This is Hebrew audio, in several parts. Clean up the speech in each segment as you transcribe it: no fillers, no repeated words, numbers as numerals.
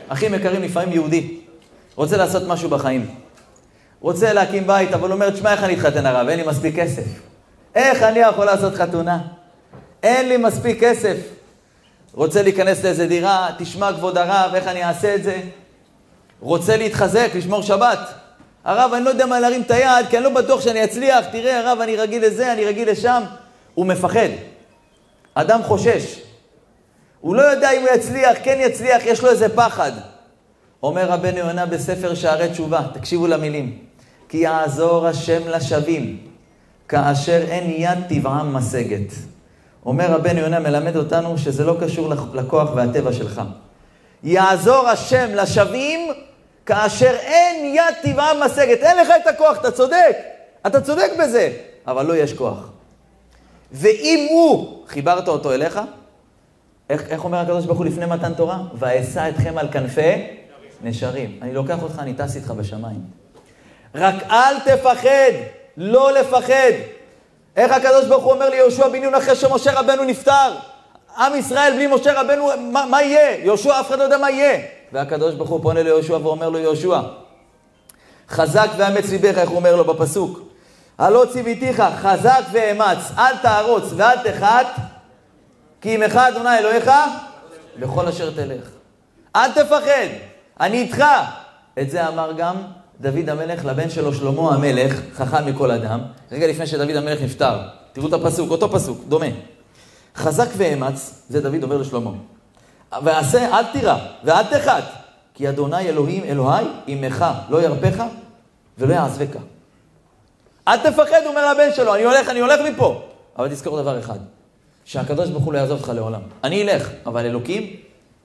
אחים יקרים, לפעמים יהודי רוצה לעשות משהו בחיים. רוצה להקים בית, אבל אומר, תשמע, איך אני אתחתן הרב? אין לי מספיק כסף. איך אני יכול לעשות חתונה? אין לי מספיק כסף. רוצה להיכנס לאיזה דירה, תשמע כבוד הרב, איך אני אעשה את זה? רוצה להתחזק, לשמור שבת. הרב, אני לא יודע מה להרים את היד, כי אני לא בטוח שאני אצליח. תראה, הרב, אני רגיל לזה, אני רגיל לשם. הוא מפחד. אדם חושש. הוא לא יודע אם הוא יצליח, כן יצליח, יש לו איזה פחד. אומר רבנו יונה בספר שערי תשובה, תקשיבו למילים. כי יעזור השם לשווים, כאשר אין יד טבעם משגת. אומר רבנו יונה, מלמד אותנו שזה לא קשור לכוח והטבע שלך. יעזור השם לשווים, כאשר אין יד טבעם משגת. אין לך את הכוח, אתה צודק. אתה צודק בזה, אבל לא יש כוח. ואם הוא, חיברת אותו אליך, איך אומר הקדוש ברוך הוא לפני מתן תורה? ואשא אתכם על כנפי נשרים. אני לוקח אותך, אני טס איתך בשמיים. רק אל תפחד, לא לפחד. איך הקדוש ברוך הוא אומר ליהושע בן נון אחרי שמשה רבנו נפטר? עם ישראל בלי משה רבנו, מה יהיה? יהושע אף אחד לא יודע מה יהיה. והקדוש ברוך הוא פונה ליהושע ואומר לו, יהושע, חזק ואמץ ליבך, איך הוא אומר לו בפסוק? הלא ציוויתיך, חזק ואמץ, אל תערוץ ואל תחת, כי עמך אדוני אלוהיך בכל אשר תלך. אל תפחד, אני איתך. את זה אמר גם דוד המלך לבן שלו שלמה המלך, חכם מכל אדם, רגע לפני שדוד המלך נפטר. תראו את הפסוק, אותו פסוק, דומה. חזק ואמץ, זה דוד אומר לשלמה. ועשה, אל תירא ואל תחת, כי אדוני אלוהים אלוהי עמך, לא ירפך ולא יעזבך. אל תפחד, אומר הבן שלו, אני הולך מפה. אבל תזכור דבר אחד, שהקדוש ברוך הוא לא יעזוב אותך לעולם. אני אלך, אבל אלוקים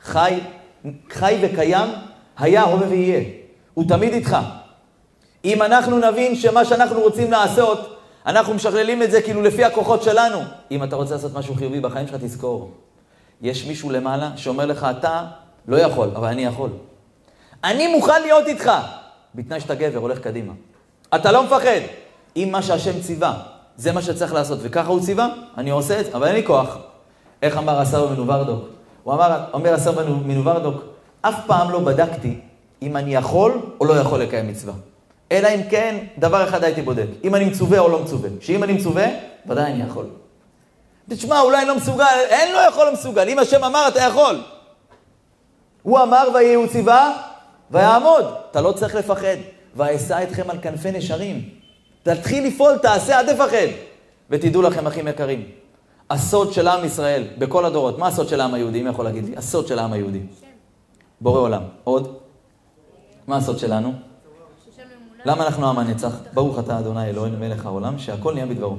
חי וקיים, היה, הווה ויהיה. הוא תמיד איתך. אם אנחנו נבין שמה שאנחנו רוצים לעשות, אנחנו משכללים את זה כאילו לפי הכוחות שלנו. אם אתה רוצה לעשות משהו חיובי בחיים שלך, תזכור. יש מישהו למעלה שאומר לך, אתה לא יכול, אבל אני יכול. אני מוכן להיות איתך. בתנאי שאתה גבר, הולך קדימה. אתה לא מפחד. אם מה שהשם ציווה, זה מה שצריך לעשות, וככה הוא ציווה, אני עושה את זה, אבל אין לי כוח. איך אמר הסבא מנוברדוק? הוא אומר הסבא מנוברדוק, אף פעם לא בדקתי אם אני יכול או לא יכול לקיים מצווה. אלא אם כן, דבר אחד הייתי בודק. אם אני מצווה או לא מצווה. שאם אני מצווה, ודאי אני יכול. תשמע, אולי לא מסוגל, אין לא יכול לא מסוגל. אם השם אמר, אתה יכול. הוא אמר ויהי הוא ציווה, ויעמוד. אתה לא צריך לפחד. ואשא אתכם על כנפי נשרים. תתחיל לפעול, תעשה, אל תפחד. ותדעו לכם, אחים יקרים, הסוד של עם ישראל, בכל הדורות, מה הסוד של העם היהודי? מי יכול להגיד לי? הסוד של העם היהודי. בורא עולם. עוד? מה הסוד שלנו? למה אנחנו עם הנצח? ברוך אתה אדוני אלוהינו מלך העולם, שהכל נהיה בדברו.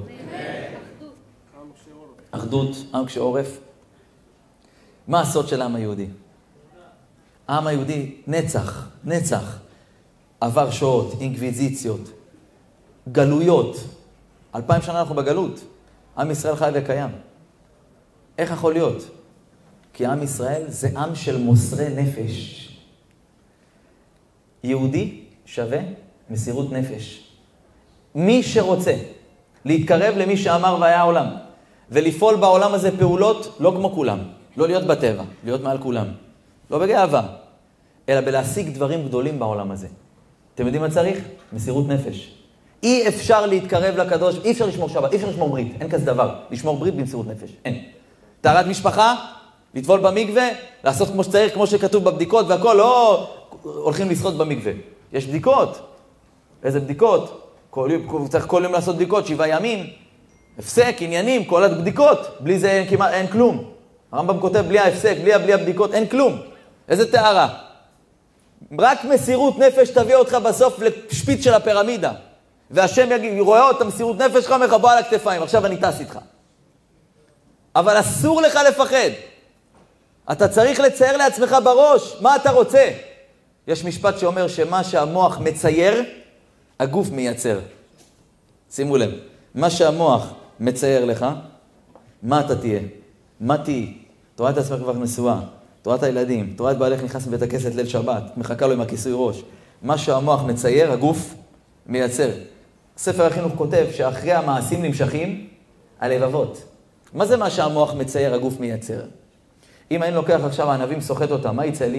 אחדות, עם קשה עורף. מה הסוד של העם היהודי? העם היהודי נצח. עבר שואות, אינקוויזיציות, גלויות. 2000 שנה אנחנו בגלות. עם ישראל חי וקיים. איך יכול להיות? כי עם ישראל זה עם של מוסרי נפש. יהודי שווה מסירות נפש. מי שרוצה להתקרב למי שאמר והיה העולם, ולפעול בעולם הזה פעולות לא כמו כולם, לא להיות בטבע, להיות מעל כולם, לא בגאווה, אלא בלהשיג דברים גדולים בעולם הזה. אתם יודעים מה צריך? מסירות נפש. אי אפשר להתקרב לקדוש, אי אפשר לשמור שבת, אי אפשר לשמור ברית, אין כזה דבר, לשמור ברית במסירות נפש, אין. טהרת משפחה, לטבול במקווה, לעשות כמו שצריך, כמו שכתוב בבדיקות והכל, לא הולכים לשחות במקווה. יש בדיקות. איזה בדיקות? צריך כל יום לעשות בדיקות, 7 ימים, הפסק, עניינים, כל הבדיקות, בלי זה כמעט אין כלום. הרמב"ם כותב בלי ההפסק, בלי הבדיקות, אין כלום. איזה טהרה. רק מסירות נפש תביא אותך בסוף לשפיץ של הפירמידה. והשם רואה אותה מסירות נפש שלך, מחבוא על הכתפיים, עכשיו אני טס איתך. אבל אסור לך לפחד. אתה צריך לצייר לעצמך בראש מה אתה רוצה. יש משפט שאומר שמה שהמוח מצייר, הגוף מייצר. שימו לב, מה שהמוח מצייר לך, מה אתה תהיה? מה תהיה? תראה את עצמך כבר נשואה, תראה את הילדים, תראה את בעלך נכנס מבית הכסת ליל שבת, מחכה לו עם הכיסוי ראש. מה שהמוח מצייר, הגוף מייצר. ספר החינוך כותב שאחרי המעשים נמשכים, הלבבות. מה זה מה שהמוח מצייר, הגוף מייצר? אם אני לוקח עכשיו הענבים, סוחט אותם, מה יצא לי?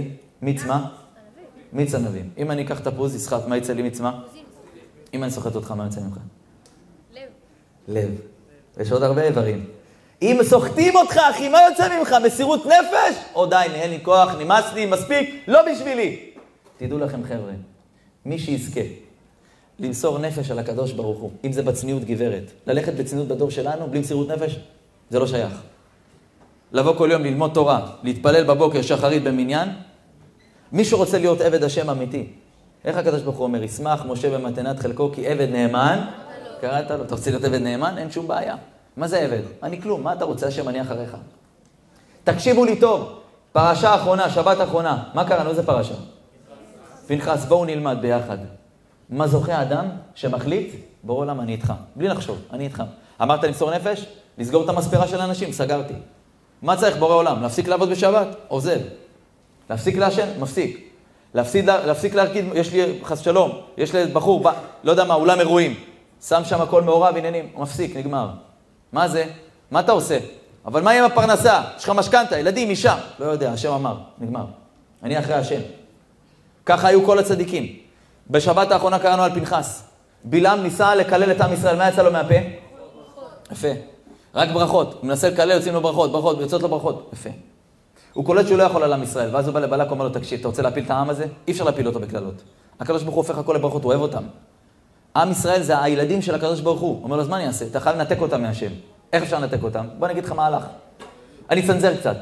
מיץ מה? מיץ ענבים. אם אני אקח תפוז, יסחט, מה יצא לי מיץ מה? אם אני סוחט אותך, מה יצא ממך? לב. לב. יש עוד הרבה איברים. אם סוחטים אותך, אחי, מה יוצא ממך? מסירות נפש? או די, אין לי כוח, נמאס לי, מספיק, לא בשבילי. תדעו לכם חבר'ה, מי שיזכה למסור נפש על הקדוש ברוך הוא, אם זה בצניעות גברת, ללכת בצניעות בדור שלנו, בלי מסירות נפש, זה לא שייך. לבוא כל יום ללמוד תורה, להתפלל בבוקר שחרית במניין, מי שרוצה להיות עבד השם אמיתי, איך הקדוש ברוך הוא אומר, ישמח משה במתנת חלקו כי עבד נאמן, קראת לו, אתה רוצה להיות עבד נאמן? אין שום בעיה. מה זה עבד? אני כלום, מה אתה רוצה השם, אני אחריך. תקשיבו לי טוב, פרשה האחרונה, שבת האחרונה, מה קראנו? איזה פרשה? פנחס, בואו נלמד ביחד. מה זוכה האדם שמחליט? בורא עולם, אני איתך. בלי לחשוב, אני איתך. אמרת למסור נפש? לסגור את המספרה של האנשים, סגרתי. מה צריך בורא עולם? להפסיק לעבוד בשבת? עוזב. להפסיק לעשן? מפסיק. להפסיק להרקיד, יש לי חס שלום, יש לי בחור, לא יודע מה, אולם אירועים. שם שם הכל מעורב, עניינים, מפסיק, נגמר. מה זה? מה אתה עושה? אבל מה עם הפרנסה? יש לך משכנתה, ילדים, אישה. לא יודע, השם אמר, נגמר. אני אחרי השם. ככה היו כל הצדיקים. בשבת האחרונה קראנו על פנחס. בלעם ניסה לקלל את עם ישראל, מה יצא לו מהפה? יפה. רק ברכות. הוא מנסה לקלל, יוצאים לו ברכות, ברכות, יוצאות לו ברכות. יפה. הוא קולט שהוא לא יכול על עם ישראל, ואז הוא בא לבלק, אומר לו, תקשיב, אתה רוצה להפיל את העם הזה? אי אפשר להפיל אותו בקללות. הקדוש ברוך הוא הופך הכל לברכות, הוא אוהב אותם. עם ישראל זה הילדים של הקדוש ברוך הוא. הוא אומר לו, אז מה אני אעשה? אתה חייב לנתק אותם מהשם. איך אפשר לנתק אותם? בוא נגיד לך מה הלך. אני צנזר קצת.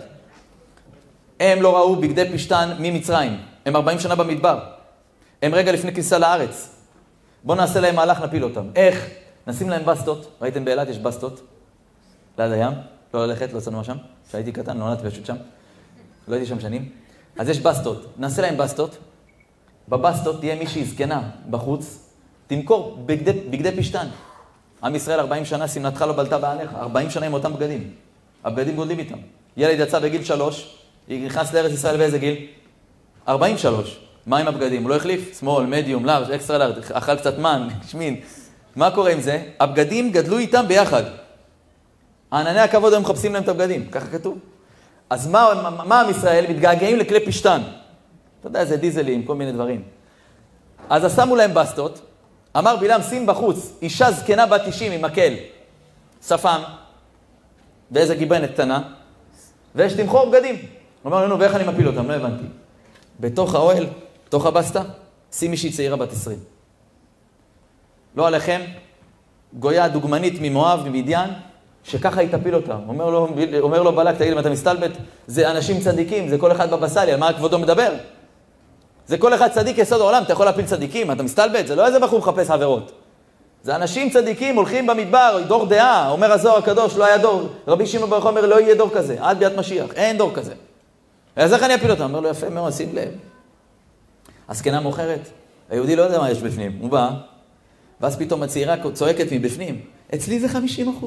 הם לא ראו בגדי פשטן ממצרים. הם 40 שנה במדבר. הם רגע לפני כניסה לארץ. בוא נעשה להם מהלך, נפיל אותם. איך? נשים להם בסטות. ראיתם באילת יש בסטות? ליד הים. לא ללכת, לא צנוע שם. כשהייתי קטן, לא נעתי פשוט שם. לא הייתי שם שנים. אז יש בסטות. נעשה להם בסטות. בבסטות תהיה מישהי זקנה בחוץ. תמכור בגדי פשטן. עם ישראל 40 שנה, סמנתך לא בלטה בעליך. 40 שנה עם אותם בגדים. הבגדים גודלים איתם. ילד יצא בגיל 3, נכנס לארץ ישראל באיזה גיל? 43. מה עם הבגדים? הוא לא החליף? שמאל, מדיום, לארג', אקסטרה לארג', אכל קצת מן, שמין. מה קורה עם זה? הבגדים גדלו איתם ביחד. הענני הכבוד הם מחפשים להם את הבגדים. ככה כתוב. אז מה עם ישראל? מתגעגעים לכלי פשטן. אתה יודע, זה דיזלים, כל מיני דברים. אז שמו להם בסטות. אמר בלעם, שים בחוץ, אישה זקנה בת 90 עם מקל, שפם, ואיזה גיבנת קטנה, ויש תמכור בגדים. הוא אומר לנו, ואיך אני מפיל אותם? לא הבנתי. בתוך האוהל, בתוך הבסטה, שים מישהי צעירה בת 20. לא עליכם, גויה דוגמנית ממואב, ממדיין, שככה היא תפיל אותם. אומר לו בלק, תגיד, אם אתה מסתלבט, זה אנשים צדיקים, זה כל אחד בבסליה, על מה כבודו מדבר? זה כל אחד צדיק יסוד העולם, אתה יכול להפיל צדיקים, אתה מסתלבט, זה לא איזה בחור מחפש עבירות. זה אנשים צדיקים, הולכים במדבר, דור דעה, אומר הזוהר הקדוש, לא היה דור. רבי שמעון בר יוחאי אומר, לא יהיה דור כזה, עד ביאת משיח, אין דור כזה. אז איך אני אפיל אותם? אומר לו, יפה מאוד, שים לב. הזקנה מוכרת, היהודי לא יודע מה יש בפנים, הוא בא, ואז פתאום הצעירה צועקת מבפנים, אצלי זה 50%.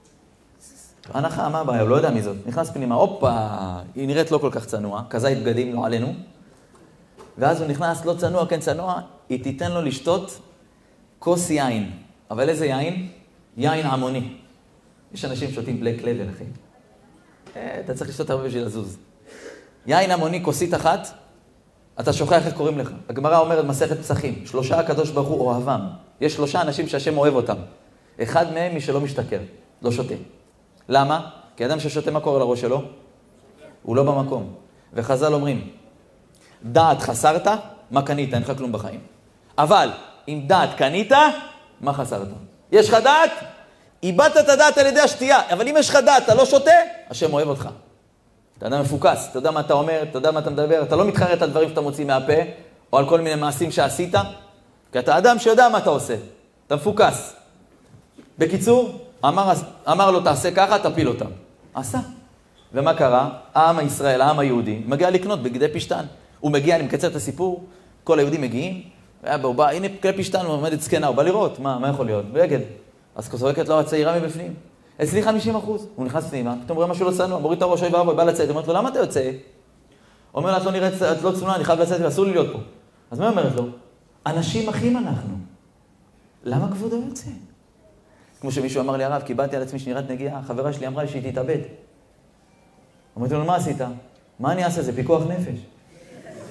הנחה, מה הבעיה? הוא לא יודע מי זאת. נכנס פנימה, הופה, היא נראית לא כל כך צנוע, כזית בגדים לא עלינו. ואז הוא נכנס, לא צנוע, כן צנוע, היא תיתן לו לשתות כוס יין. אבל איזה יין? יין עמוני. יש אנשים שותים בלק לבל, אחי. אתה צריך לשתות הרבה בשביל לזוז. יין עמוני, כוסית אחת, אתה שוכח איך קוראים לך. הגמרא אומרת מסכת פסחים, 3 הקדוש ברוך הוא אוהבם. יש 3 אנשים שהשם אוהב אותם. אחד מהם מי שלא משתכר, לא שותה. למה? כי אדם ששותה מה קורה לראש שלו? הוא לא במקום. וחז"ל אומרים, דעת חסרת, מה קנית? אין לך כלום בחיים. אבל אם דעת קנית, מה חסרת? יש לך דעת? איבדת את הדעת על ידי השתייה. אבל אם יש לך דעת, אתה לא שותה, השם אוהב אותך. אתה אדם מפוקס, אתה יודע מה אתה אומר, אתה יודע מה אתה מדבר, אתה לא מתחרט על דברים שאתה מוציא מהפה, או על כל מיני מעשים שעשית, כי אתה אדם שיודע מה אתה עושה. אתה מפוקס. בקיצור, אמר לו, תעשה ככה, תפיל אותם. עשה. ומה קרה? העם הישראל, העם היהודי, מגיע לקנות בגדי פשטן. הוא מגיע, אני מקצר את הסיפור, כל היהודים מגיעים, הוא בא, הנה כלי פשטן, הוא עומדת זקנה, הוא בא לראות, מה יכול להיות? בגד. אז צועקת לו הצעירה מבפנים. אצלי 50%. הוא נכנס פנימה, פתאום רואה משהו לא צנוע, מוריד את הראש, אוי ואבוי, בא לצאת, אומרת לו, למה אתה יוצא? אומר לה, את לא נראית, את לא צנועה, אני חייב לצאת, ואסור לי להיות פה. אז מה אומרת לו? אנשים אחים אנחנו. למה כבודו יוצא? כמו שמישהו אמר לי, הרב, קיבלתי על עצמי שנראית נגיעה, חברה שלי אמרה לי שהיא תתאבד. אמרתי לו, מה עשית? מה אני אעשה? זה פיקוח נפש.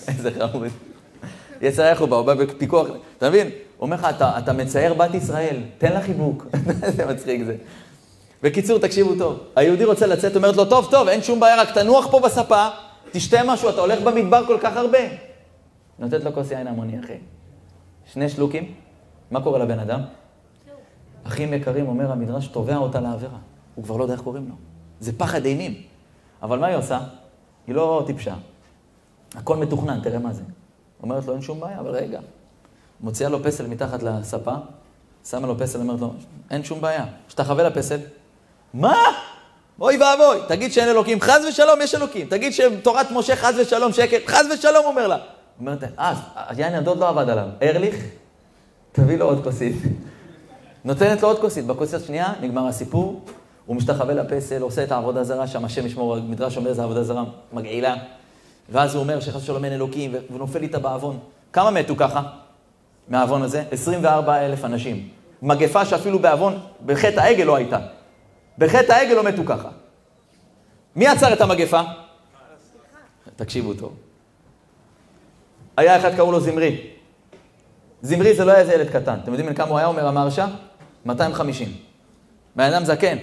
איזה חמוד. יצר איך הוא בא, הוא בא בפיקוח, אתה מבין? הוא אומר לך, אתה מצייר בת ישראל, תן לה חיבוק. זה מצחיק זה. בקיצור, תקשיבו טוב. היהודי רוצה לצאת, אומרת לו, טוב, אין שום בעיה, רק תנוח פה בספה, תשתה משהו, אתה הולך במדבר כל כך הרבה. נותנת לו כוס יין המוני, אחי. 2 שלוקים, מה קורה לבן אדם? אחים יקרים, אומר המדרש, תובע אותה לעבירה. הוא כבר לא יודע איך קוראים לו. זה פחד אימים. אבל מה היא עושה? היא לא טיפשה. הכל מתוכנן, תראה מה זה. אומרת לו, אין שום בעיה, אבל רגע. מוציאה לו פסל מתחת לספה, שמה לו פסל, אומרת לו, אין שום בעיה. שתחווה לפסל. מה? אוי ואבוי, תגיד שאין אלוקים, חז ושלום, יש אלוקים. תגיד שתורת משה חז ושלום, שקט, חז ושלום, אומר לה. אומרת, יין הדוד לא עבד עליו. ארליך, תביא לו עוד כוסית. נותנת לו עוד כוסית. בכוסית השנייה נגמר הסיפור, הוא משתחווה לפסל, עושה את העבודה זרה, שם השם ישמור, מדרש אומר, זה עבודה זרה מגעילה. ואז הוא אומר שחס ושלום אין אלוקים, ונופל איתה באבון. כמה מתו ככה? מהאבון הזה? 24,000 אנשים. מגפה שאפילו באבון, בחטא העגל לא הייתה. בחטא העגל לא מתו ככה. מי עצר את המגפה? תקשיבו טוב. היה אחד קראו לו זמרי. זמרי זה לא היה איזה ילד קטן. אתם יודעים כמה הוא היה, אומר המרשה? 250. בן אדם זקן.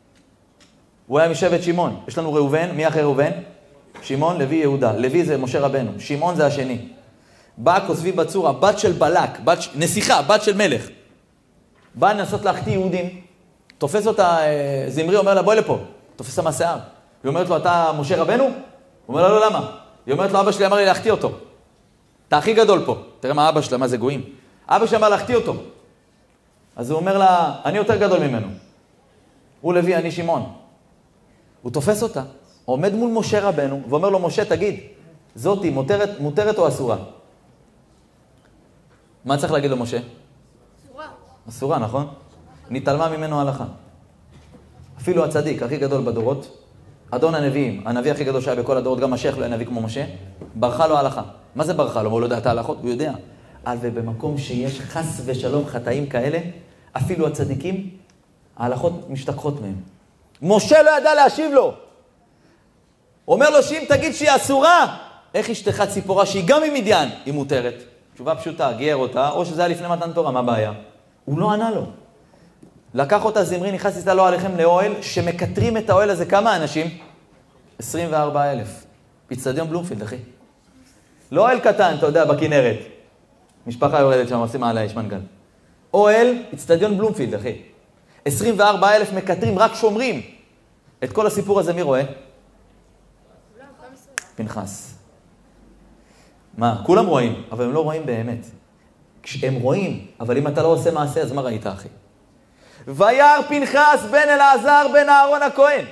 הוא היה משבט שמעון. יש לנו ראובן, מי אחרי ראובן? שמעון, לוי, יהודה. לוי זה משה רבנו. שמעון זה השני. באה כוסבי בצורה, בת של בלק, נסיכה, בת של מלך. באה לנסות להחטיא יהודים. תופס אותה, זמרי אומר לה, בואי לפה. תופס לה מהשיער. היא אומרת לו, אתה משה רבנו? הוא אומר לה, לא, למה? היא אומרת לו, אבא שלי אמר לי להחטיא אותו. אתה הכי גדול פה. תראה מה אבא שלה, מה זה גויים. אבא שלי אמר להחטיא אותו. אז הוא אומר לה, אני יותר גדול ממנו. הוא לוי, אני שמעון. הוא תופס אותה, עומד מול משה רבנו, ואומר לו, משה, תגיד, זאתי מותרת או אסורה? מה צריך להגיד לו, משה? אסורה. אסורה, נכון? נתעלמה ממנו הלכה. אפילו הצדיק הכי גדול בדורות, אדון הנביאים, הנביא הכי גדול שהיה בכל הדורות, גם השייך לא היה נביא כמו משה, ברכה לו ההלכה. מה זה ברכה לו? הוא לא יודע את ההלכות, הוא יודע. ובמקום שיש חס ושלום חטאים כאלה, אפילו הצדיקים, ההלכות משתכחות מהם. משה לא ידע להשיב לו. אומר לו שאם תגיד שהיא אסורה, איך אשתך ציפורה שהיא גם ממדיין, היא מותרת? תשובה פשוטה, גייר אותה, או שזה היה לפני מתן תורה, מה הבעיה? הוא לא ענה לו. לקח אותה זמרי, נכנס איתה לו עליכם לאוהל, שמקטרים את האוהל הזה כמה אנשים? 24,000. אצטדיון בלומפילד, אחי. לא אוהל קטן, אתה יודע, בכנרת. משפחה יורדת שם, עושים מעלה, יש מנגל. אוהל, אצטדיון בלומפילד, אחי. 24,000 מקטרים, רק שומרים. את כל הסיפור הזה מי רואה? פנחס. מה? כולם רואים, אבל הם לא רואים באמת. כשהם רואים, אבל אם אתה לא עושה מעשה, אז מה ראית, אחי? וירא פנחס בן אלעזר בן אהרון הכהן.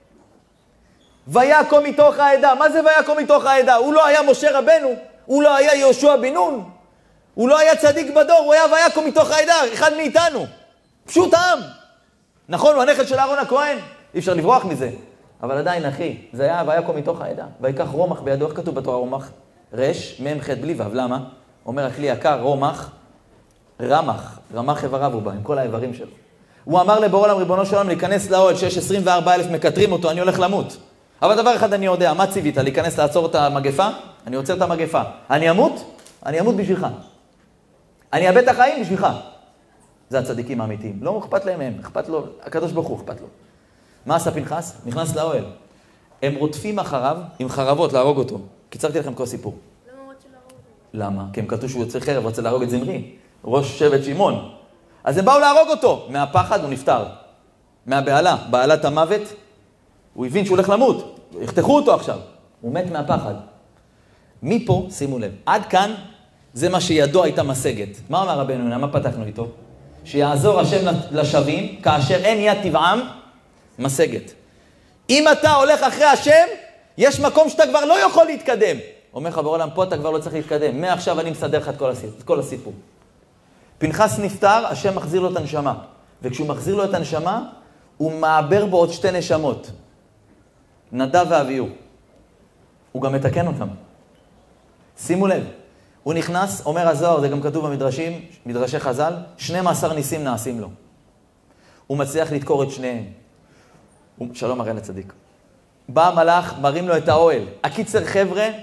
ויקום מתוך העדה. מה זה ויקום מתוך העדה? הוא לא היה משה רבנו, הוא לא היה יהושע בן נון, הוא לא היה צדיק בדור, הוא היה ויקום מתוך העדה, אחד מאיתנו. פשוט העם. נכון, הוא הנכד של אהרון הכהן, אי אפשר לברוח מזה. אבל עדיין, אחי, זה היה ויקום מתוך העדה. ויקח רומח בידו, איך כתוב בתורה רומח? רש, מם, ח' בלי ו', למה? אומר הכלי יקר, רומח, רמח איבריו הוא בא, עם כל האיברים שלו. הוא אמר לבורא עולם, ריבונו של עולם, להיכנס לאוהל שיש 24,000 מקטרים אותו, אני הולך למות. אבל דבר אחד אני יודע, מה ציווית? להיכנס לעצור את המגפה? אני עוצר את המגפה. אני אמות? אני אמות בשבילך. אני אאבד את החיים בשבילך. זה הצדיקים האמיתיים. לא אכפת להם הם, אכפת לו, הקדוש ברוך הוא אכפת לו. מה עשה פנחס? נכנס לאוהל. הם רודפים אחריו עם חרבות להרוג אותו. קיצרתי לכם כל סיפור. למה הוא רוצה להרוג אותו? למה? כי הם כתוב שהוא יוצא חרב, רוצה להרוג את זמרי, ראש שבט שמעון. אז הם באו להרוג אותו. מהפחד הוא נפטר. מהבעלה, בעלת המוות, הוא הבין שהוא הולך למות. יחתכו אותו עכשיו. הוא מת מהפחד. מפה, שימו לב, עד כאן זה מה שידו הייתה משגת. מה אמר רבנו יונה? מה פתחנו איתו? שיעזור השם לשווים, כאשר אין יד טבעם, משגת. אם אתה הולך אחרי השם, יש מקום שאתה כבר לא יכול להתקדם. אומר לך בעולם, פה אתה כבר לא צריך להתקדם. מעכשיו אני מסדר לך את כל הסיפור. פנחס נפטר, השם מחזיר לו את הנשמה. וכשהוא מחזיר לו את הנשמה, הוא מעבר בו עוד 2 נשמות. נדב ואביהו. הוא גם מתקן אותם. שימו לב. הוא נכנס, אומר הזוהר, זה גם כתוב במדרשים, מדרשי חז"ל, 12 ניסים נעשים לו. הוא מצליח לדקור את שניהם. שלום הרי לצדיק. בא המלאך, מרים לו את האוהל. הקיצר חבר'ה,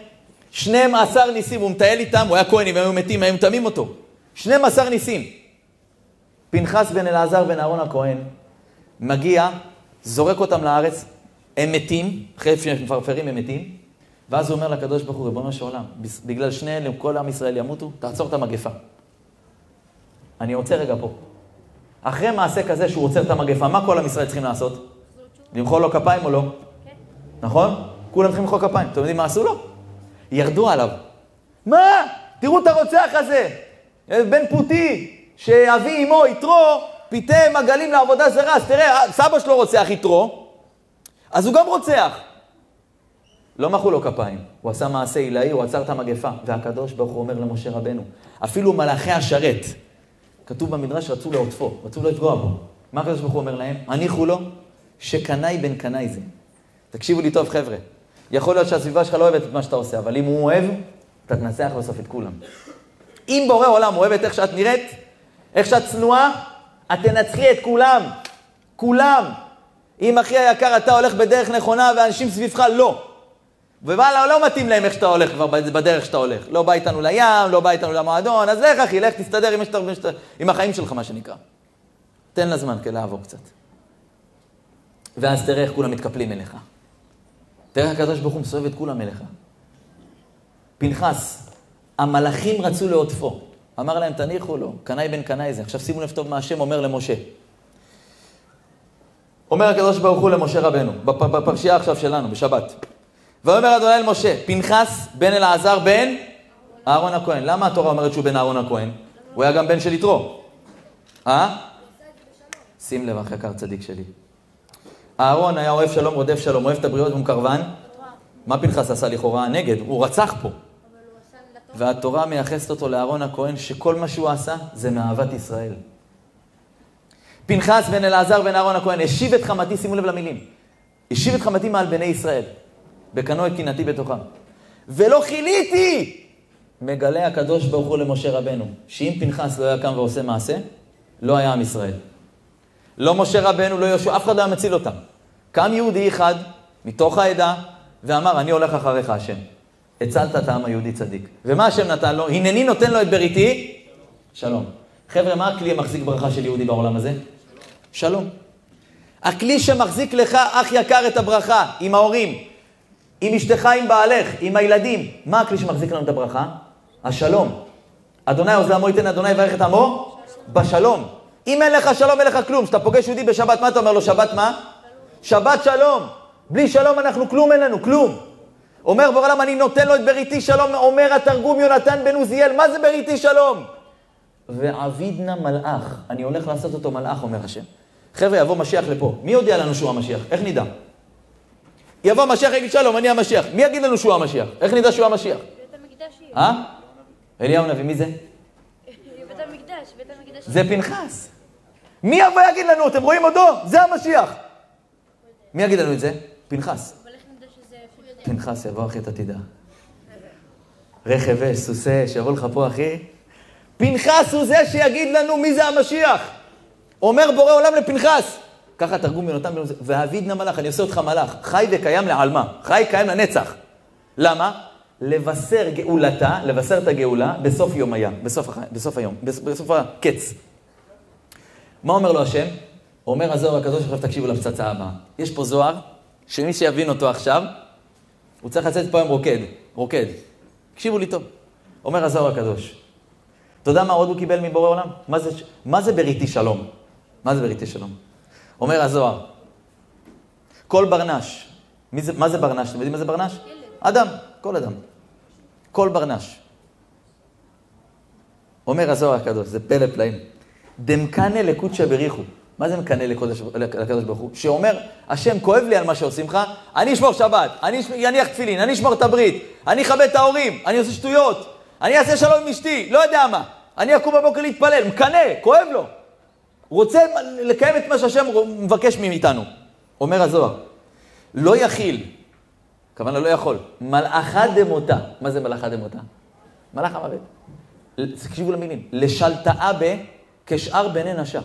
12 ניסים, הוא מטייל איתם, הוא היה כהנים, הם היו מתים, הם תמים אותו. 12 ניסים. פנחס בן אלעזר בן אהרון הכהן, מגיע, זורק אותם לארץ, הם מתים, אחרי שהם מפרפרים הם מתים, ואז הוא אומר לקדוש ברוך הוא, ריבונו של עולם, בגלל שני אלה, כל עם ישראל ימותו, תעצור את המגפה. אני עוצר רגע פה. אחרי מעשה כזה שהוא עוצר את המגפה, מה כל עם ישראל צריכים לעשות? למחוא לו כפיים או לא? כן. נכון? כולם צריכים למחוא כפיים. אתם יודעים מה עשו לו? ירדו עליו. מה? תראו את הרוצח הזה. בן פוטי, שאבי אמו, יתרו, פיתם עגלים לעבודה זרה. אז תראה, סבא שלו רוצח יתרו, אז הוא גם רוצח. לא מחאו לו כפיים. הוא עשה מעשה עילאי, הוא עצר את המגפה. והקדוש ברוך הוא אומר למשה רבנו, אפילו מלאכי השרת, כתוב במדרש, רצו לעוטפו, רצו לא לפגוע בו. מה הקדוש ברוך הוא אומר להם? הניחו לו שקנאי בן קנאי זה. תקשיבו לי טוב חבר'ה. יכול להיות שהסביבה שלך לא אוהבת את מה שאתה עושה, אבל אם הוא אוהב, אתה תנצח בסוף את כולם. אם בורא עולם אוהבת איך שאת נראית, איך שאת צנועה, את תנצחי את כולם. כולם. אם אחי היקר אתה הולך בדרך נכונה ואנשים סביבך לא. ובעלה לא מתאים להם איך שאתה הולך כבר בדרך שאתה הולך. לא בא איתנו לים, לא בא איתנו למועדון, אז לך אחי, לך תסתדר עם החיים שלך מה שנקרא. תן לה זמן לעבור קצת. ואז תראה איך כולם מתקפלים אליך. תראה הקדוש ברוך הוא מסובב את כולם אליך. פנחס, המלאכים רצו לעוטפו. אמר להם, תניחו לו, קנאי בן קנאי זה. עכשיו שימו לב טוב מה השם אומר למשה. אומר הקדוש ברוך הוא למשה רבנו, בפרשייה עכשיו שלנו, בשבת. ואומר אדוני אל משה, פנחס בן אלעזר בן אהרון הכהן. למה התורה אומרת שהוא בן אהרון הכהן? הוא היה גם בן של יתרו. שים לב אחי יקר צדיק שלי. אהרון היה אוהב שלום, רודף שלום, אוהב את הבריות ומקרבן. מה פנחס עשה לכאורה? נגד, הוא רצח פה. והתורה מייחסת אותו לאהרון הכהן שכל מה שהוא עשה זה מאהבת ישראל. פנחס בן אלעזר בן אהרון הכהן השיב את חמתי, שימו לב למילים. השיב את חמתי מעל בני ישראל. בקנו את קנאתי בתוכם. ולא חיליתי! מגלה הקדוש ברוך הוא למשה רבנו, שאם פנחס לא היה קם ועושה מעשה, לא היה עם ישראל. לא משה רבנו, לא יהושע, אף אחד לא היה מציל אותם. קם יהודי אחד מתוך העדה, ואמר, אני הולך אחריך השם. הצלת את העם היהודי צדיק. ומה השם נתן לו? הנני נותן לו את בריתי? שלום. חבר'ה, מה הכלי המחזיק ברכה של יהודי בעולם הזה? שלום. הכלי שמחזיק לך, אח יקר, את הברכה, עם ההורים, עם אשתך, עם בעלך, עם הילדים. מה הכלי שמחזיק לנו את הברכה? השלום. אדוני עוז לעמו ייתן, אדוני יברך את עמו? בשלום. אם אין לך שלום, אין לך כלום. כשאתה פוגש יהודי בשבת, מה אתה אומר לו? שבת מה? שבת שלום. בלי שלום אנחנו כלום, אין לנו כלום. אומר בעולם, אני נותן לו את בריתי שלום. אומר התרגום יונתן בן עוזיאל, מה זה בריתי שלום? ועבידנה מלאך. אני הולך לעשות אותו מלאך, אומר השם. חבר'ה, יבוא משיח לפה. מי יודע לנו שהוא המשיח? איך נדע? יבוא משיח, יגיד שלום, אני המשיח. מי יגיד לנו שהוא המשיח? איך נדע שהוא המשיח? בית המקדש יהיה. אליהו נביא, מי זה? בית המקדש. זה פנחס. מי יבוא יגיד לנו? אתם רואים אותו? זה המשיח. מי יגיד לנו את זה? פנחס. אבל איך נדע שזה... פנחס יבוא אחי, אתה תדע. רכב אש, סוסה, שיבוא לך פה אחי. פנחס הוא זה שיגיד לנו מי זה המשיח. אומר בורא עולם לפנחס. ככה תרגום יונתן בן עוזיאל. והעבידנה מלאך, אני עושה אותך מלאך. חי וקיים לעלמה. חי קיים לנצח. למה? לבשר גאולתה, לבשר את הגאולה בסוף יום היה. בסוף היום. בסוף הקץ. מה אומר לו השם? אומר הזוהר הקדוש, עכשיו תקשיבו לפצצה הבאה. יש פה זוהר, שמי שיבין אותו עכשיו, הוא צריך לצאת פה היום רוקד. תקשיבו לי טוב. אומר הזוהר הקדוש. אתה יודע מה עוד הוא קיבל מבורא עולם? מה זה בריתי שלום? מה זה בריתי שלום? אומר הזוהר, כל ברנש, מה זה ברנש? אתם יודעים מה זה ברנש? אדם, כל אדם. כל ברנש. אומר הזוהר הקדוש, זה פלא פלאים. דמקנה לקודשא בריחו. מה זה מקנה לקדוש ברוך הוא? שאומר, השם כואב לי על מה שעושים לך, אני אשמור שבת, אני אניח תפילין, אני אשמור את הברית, אני אכבד את ההורים, אני עושה שטויות, אני אעשה שלום עם אשתי, לא יודע מה. אני אקום בבוקר להתפלל, מקנה, כואב לו. רוצה לקיים את מה שהשם מבקש מאיתנו. אומר הזוהר, לא יכיל, כוונה לא יכול, מלאכה דמותה. מה זה מלאכה דמותה? מלאך המוות. תקשיבו למילים. לשלטאה כשאר בני נשה.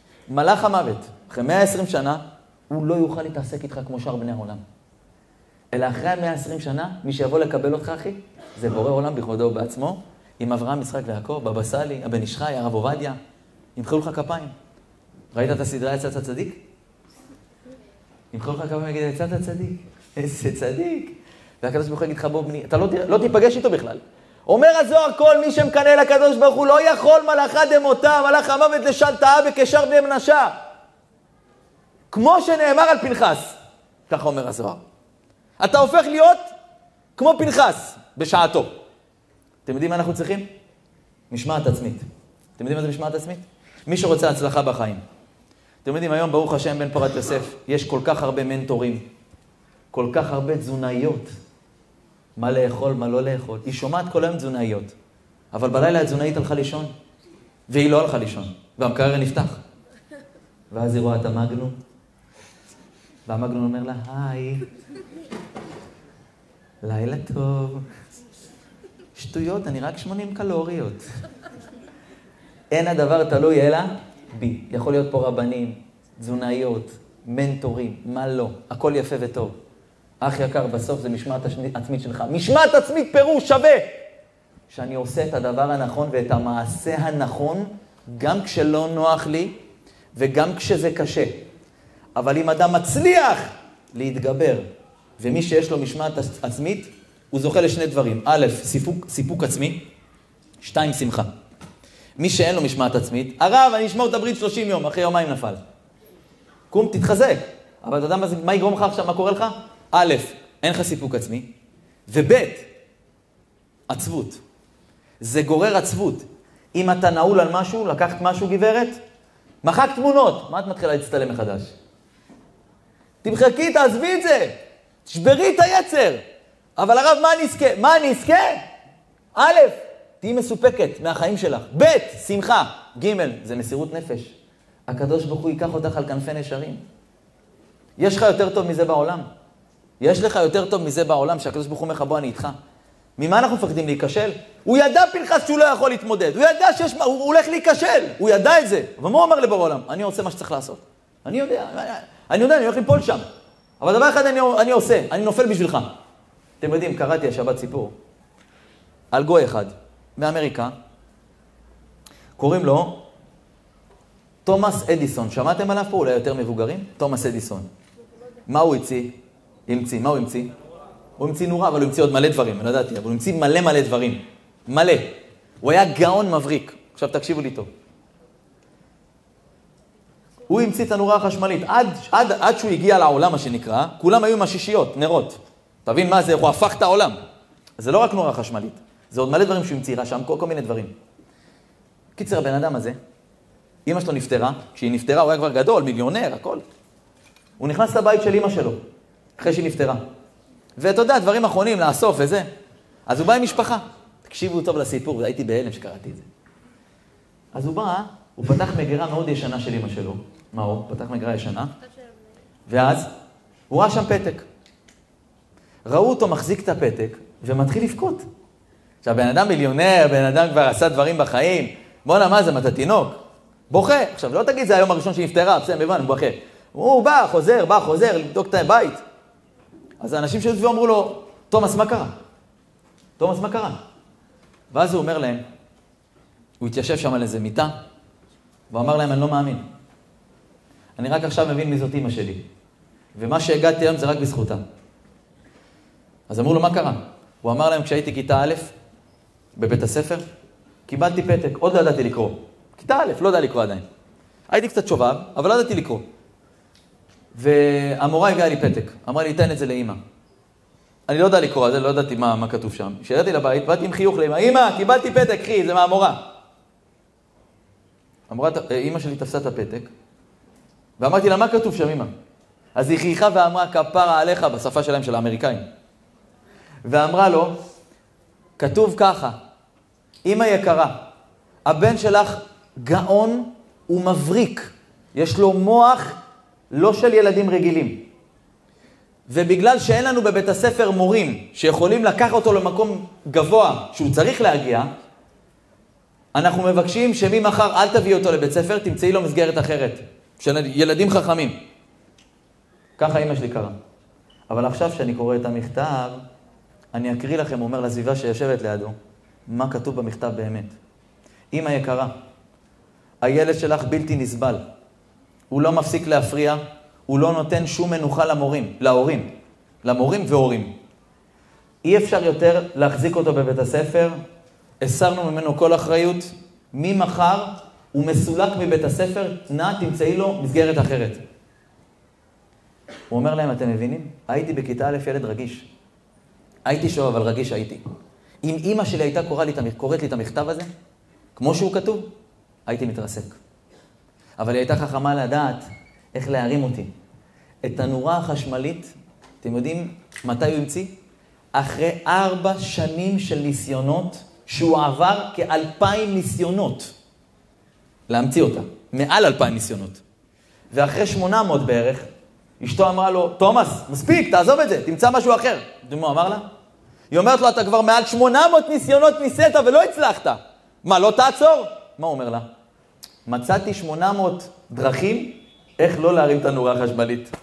מלאך המוות, אחרי 120 שנה, הוא לא יוכל להתעסק איתך כמו שאר בני העולם. אלא אחרי 120 שנה, מי שיבוא לקבל אותך, אחי, זה בורא עולם בכבודו ובעצמו, עם אברהם, יצחק ויעקב, בבא סאלי, הבן איש חי, הרב עובדיה, ימחאו לך כפיים. ראית את הסדרה יצאת הצדיק? ימחאו לך כפיים ויגיד, יצאת הצדיק. איזה צדיק. והקדוש ברוך הוא יגיד לך, בוא בני, אתה לא תיפגש איתו בכלל. אומר הזוהר, כל מי שמקנא לקדוש ברוך הוא לא יכול מלאכה דמותה, מלאך המוות לשלטאה בקשר בני מנשה. כמו שנאמר על פנחס, ככה אומר הזוהר. אתה הופך להיות כמו פנחס בשעתו. אתם יודעים מה אנחנו צריכים? משמעת עצמית. אתם יודעים מה זה משמעת עצמית? מי שרוצה הצלחה בחיים. אתם יודעים, היום ברוך השם בן פורת יוסף, יש כל כך הרבה מנטורים, כל כך הרבה תזונאיות. מה לאכול, מה לא לאכול. היא שומעת כל היום תזונאיות. אבל בלילה התזונאית הלכה לישון, והיא לא הלכה לישון. והמקרר נפתח. ואז היא רואה את המגנום, והמגנום אומר לה, היי, לילה טוב. שטויות, אני רק 80 קלוריות. אין הדבר תלוי אלא בי. יכול להיות פה רבנים, תזונאיות, מנטורים, מה לא. הכל יפה וטוב. אח יקר, בסוף זה משמעת עצמית שלך. משמעת עצמית פירוש שווה. שאני עושה את הדבר הנכון ואת המעשה הנכון, גם כשלא נוח לי וגם כשזה קשה. אבל אם אדם מצליח להתגבר, ומי שיש לו משמעת עצמית, הוא זוכה לשני דברים. א', סיפוק עצמי, 2, שמחה. מי שאין לו משמעת עצמית, הרב, אני אשמור את הברית 30 יום, אחרי יומיים נפל. קום, תתחזק. אבל אתה יודע מה יגרום לך עכשיו, מה קורה לך? א', אין לך סיפוק עצמי, וב', עצבות. זה גורר עצבות. אם אתה נעול על משהו, לקחת משהו גברת, מחק תמונות, מה את מתחילה להצטלם מחדש? תמחקי, תעזבי את זה, תשברי את היצר. אבל הרב, מה אני אזכה? מה אני אזכה? א', תהי מסופקת מהחיים שלך. ב', שמחה. ג', זה מסירות נפש. הקדוש ברוך הוא ייקח אותך על כנפי נשרים. יש לך יותר טוב מזה בעולם? יש לך יותר טוב מזה בעולם שהקדוש ברוך הוא אומר לך, בוא אני איתך. ממה אנחנו מפחדים להיכשל? הוא ידע פנחס שהוא לא יכול להתמודד. הוא ידע הוא הולך להיכשל. הוא ידע את זה. אבל מה הוא אמר לבורא עולם? אני עושה מה שצריך לעשות. אני יודע, אני הולך ליפול שם. אבל דבר אחד אני עושה, אני נופל בשבילך. אתם יודעים, קראתי השבת סיפור על גוי אחד מאמריקה, קוראים לו תומאס אדיסון. שמעתם עליו פה? אולי יותר מבוגרים? תומאס אדיסון. מה הוא המציא? מה הוא המציא? הוא המציא נורה, אבל הוא המציא עוד מלא דברים, אני לא ידעתי, אבל הוא המציא מלא דברים. מלא. הוא היה גאון מבריק. עכשיו תקשיבו לי טוב. הוא המציא את הנורה החשמלית. עד שהוא הגיע לעולם, מה שנקרא, כולם היו עם השישיות, נרות. תבין מה זה, הוא הפך את העולם. זה לא רק נורה חשמלית. זה עוד מלא דברים שהוא המציא, שם כל מיני דברים. קיצר, הבן אדם הזה, אמא שלו נפטרה, כשהיא נפטרה הוא היה כבר גדול, מיליונר, הכל. הוא נכנס לבית של אמא שלו, אחרי שהיא נפטרה. ואתה יודע, דברים אחרונים, לאסוף וזה. אז הוא בא עם משפחה. תקשיבו טוב לסיפור, והייתי בהלם שקראתי את זה. אז הוא בא, הוא פתח מגירה מאוד ישנה של אמא שלו. מה הוא? פתח מגירה ישנה. ואז הוא ראה שם פתק. ראו אותו מחזיק את הפתק ומתחיל לבכות. עכשיו, בן אדם מיליונר, בן אדם כבר עשה דברים בחיים. בוא נמה זה, אתה תינוק. בוכה. עכשיו, לא תגיד, זה היום הראשון שנפטרה, בסדר, מבן, הוא בוכה. הוא בא, חוזר, לבדוק את הבית. אז האנשים שהיו אמרו לו, תומאס, מה קרה? תומאס, מה קרה? ואז הוא אומר להם, הוא התיישב שם על איזה מיטה, והוא אמר להם, אני לא מאמין. אני רק עכשיו מבין מי זאת אמא שלי. ומה שהגעתי היום זה רק בזכותה. אז אמרו לו, מה קרה? הוא אמר להם, כשהייתי כיתה א', בבית הספר, קיבלתי פתק, עוד לא ידעתי לקרוא. כיתה א', לא יודע לקרוא עדיין. הייתי קצת שובב, אבל לא ידעתי לקרוא. והמורה הגיעה לי פתק, אמרה לי, תן את זה לאמא. אני לא יודע לקרוא, לא ידעתי מה כתוב שם. כשהגעתי לבית, באתי עם חיוך לאמא, אמא, קיבלתי פתק, קחי, זה מהמורה. אמא שלי תפסה את הפתק, ואמרתי לה, מה כתוב שם, אמא? אז היא חייכה ואמרה, כפרה עליך, בשפה שלהם, של האמריקאים. ואמרה לו, כתוב ככה, אמא יקרה, הבן שלך גאון ומבריק, יש לו מוח לא של ילדים רגילים. ובגלל שאין לנו בבית הספר מורים שיכולים לקחת אותו למקום גבוה שהוא צריך להגיע, אנחנו מבקשים שממחר אל תביא אותו לבית ספר, תמצאי לו מסגרת אחרת, של ילדים חכמים. ככה אמא שלי קרה. אבל עכשיו שאני קורא את המכתב, אני אקריא לכם, הוא אומר לסביבה שיושבת לידו, מה כתוב במכתב באמת. אמא יקרה, הילד שלך בלתי נסבל. הוא לא מפסיק להפריע, הוא לא נותן שום מנוחה למורים והורים. אי אפשר יותר להחזיק אותו בבית הספר, הסרנו ממנו כל אחריות, ממחר הוא מסולק מבית הספר, תמצאי לו מסגרת אחרת. הוא אומר להם, אתם מבינים? הייתי בכיתה א' ילד רגיש. הייתי שואב, אבל רגיש הייתי. אם אמא שלי הייתה קוראת לי את המכתב הזה, כמו שהוא כתוב, הייתי מתרסק. אבל היא הייתה חכמה לדעת איך להרים אותי. את הנורה החשמלית, אתם יודעים מתי הוא המציא? אחרי 4 שנים של ניסיונות, שהוא עבר כ2,000 ניסיונות להמציא אותה. מעל 2,000 ניסיונות. ואחרי 800 בערך, אשתו אמרה לו, תומאס, מספיק, תעזוב את זה, תמצא משהו אחר. אתם מה הוא אמר לה? היא אומרת לו, אתה כבר מעל 800 ניסיונות ניסית ולא הצלחת. מה, לא תעצור? מה הוא אומר לה? מצאתי 800 דרכים איך לא להרים את הנורה החשמלית.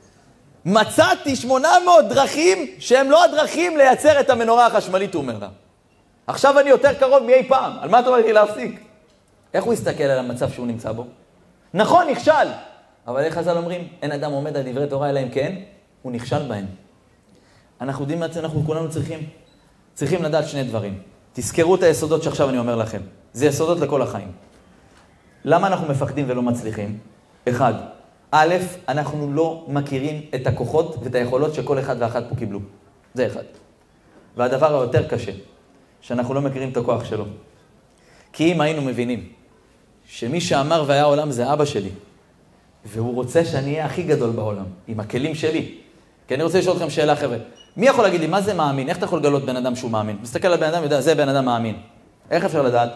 מצאתי 800 דרכים שהם לא הדרכים לייצר את המנורה החשמלית, הוא אומר לה. עכשיו אני יותר קרוב מאי פעם. על מה אתה אומר לי להפסיק? איך הוא יסתכל על המצב שהוא נמצא בו? נכון, נכשל. אבל איך חז"ל אומרים? אין אדם עומד על דברי תורה אלא אם כן, הוא נכשל בהם. אנחנו יודעים מה אנחנו כולנו צריכים לדעת 2 דברים. תזכרו את היסודות שעכשיו אני אומר לכם. זה יסודות לכל החיים. למה אנחנו מפחדים ולא מצליחים? 1. א', אנחנו לא מכירים את הכוחות ואת היכולות שכל אחד ואחת פה קיבלו. זה 1. והדבר היותר קשה, שאנחנו לא מכירים את הכוח שלו. כי אם היינו מבינים שמי שאמר והיה עולם זה אבא שלי, והוא רוצה שאני אהיה הכי גדול בעולם, עם הכלים שלי. כי אני רוצה לשאול אתכם שאלה, חבר'ה. מי יכול להגיד לי, מה זה מאמין? איך אתה יכול לגלות בן אדם שהוא מאמין? מסתכל על בן אדם, יודע, זה בן אדם מאמין. איך אפשר לדעת?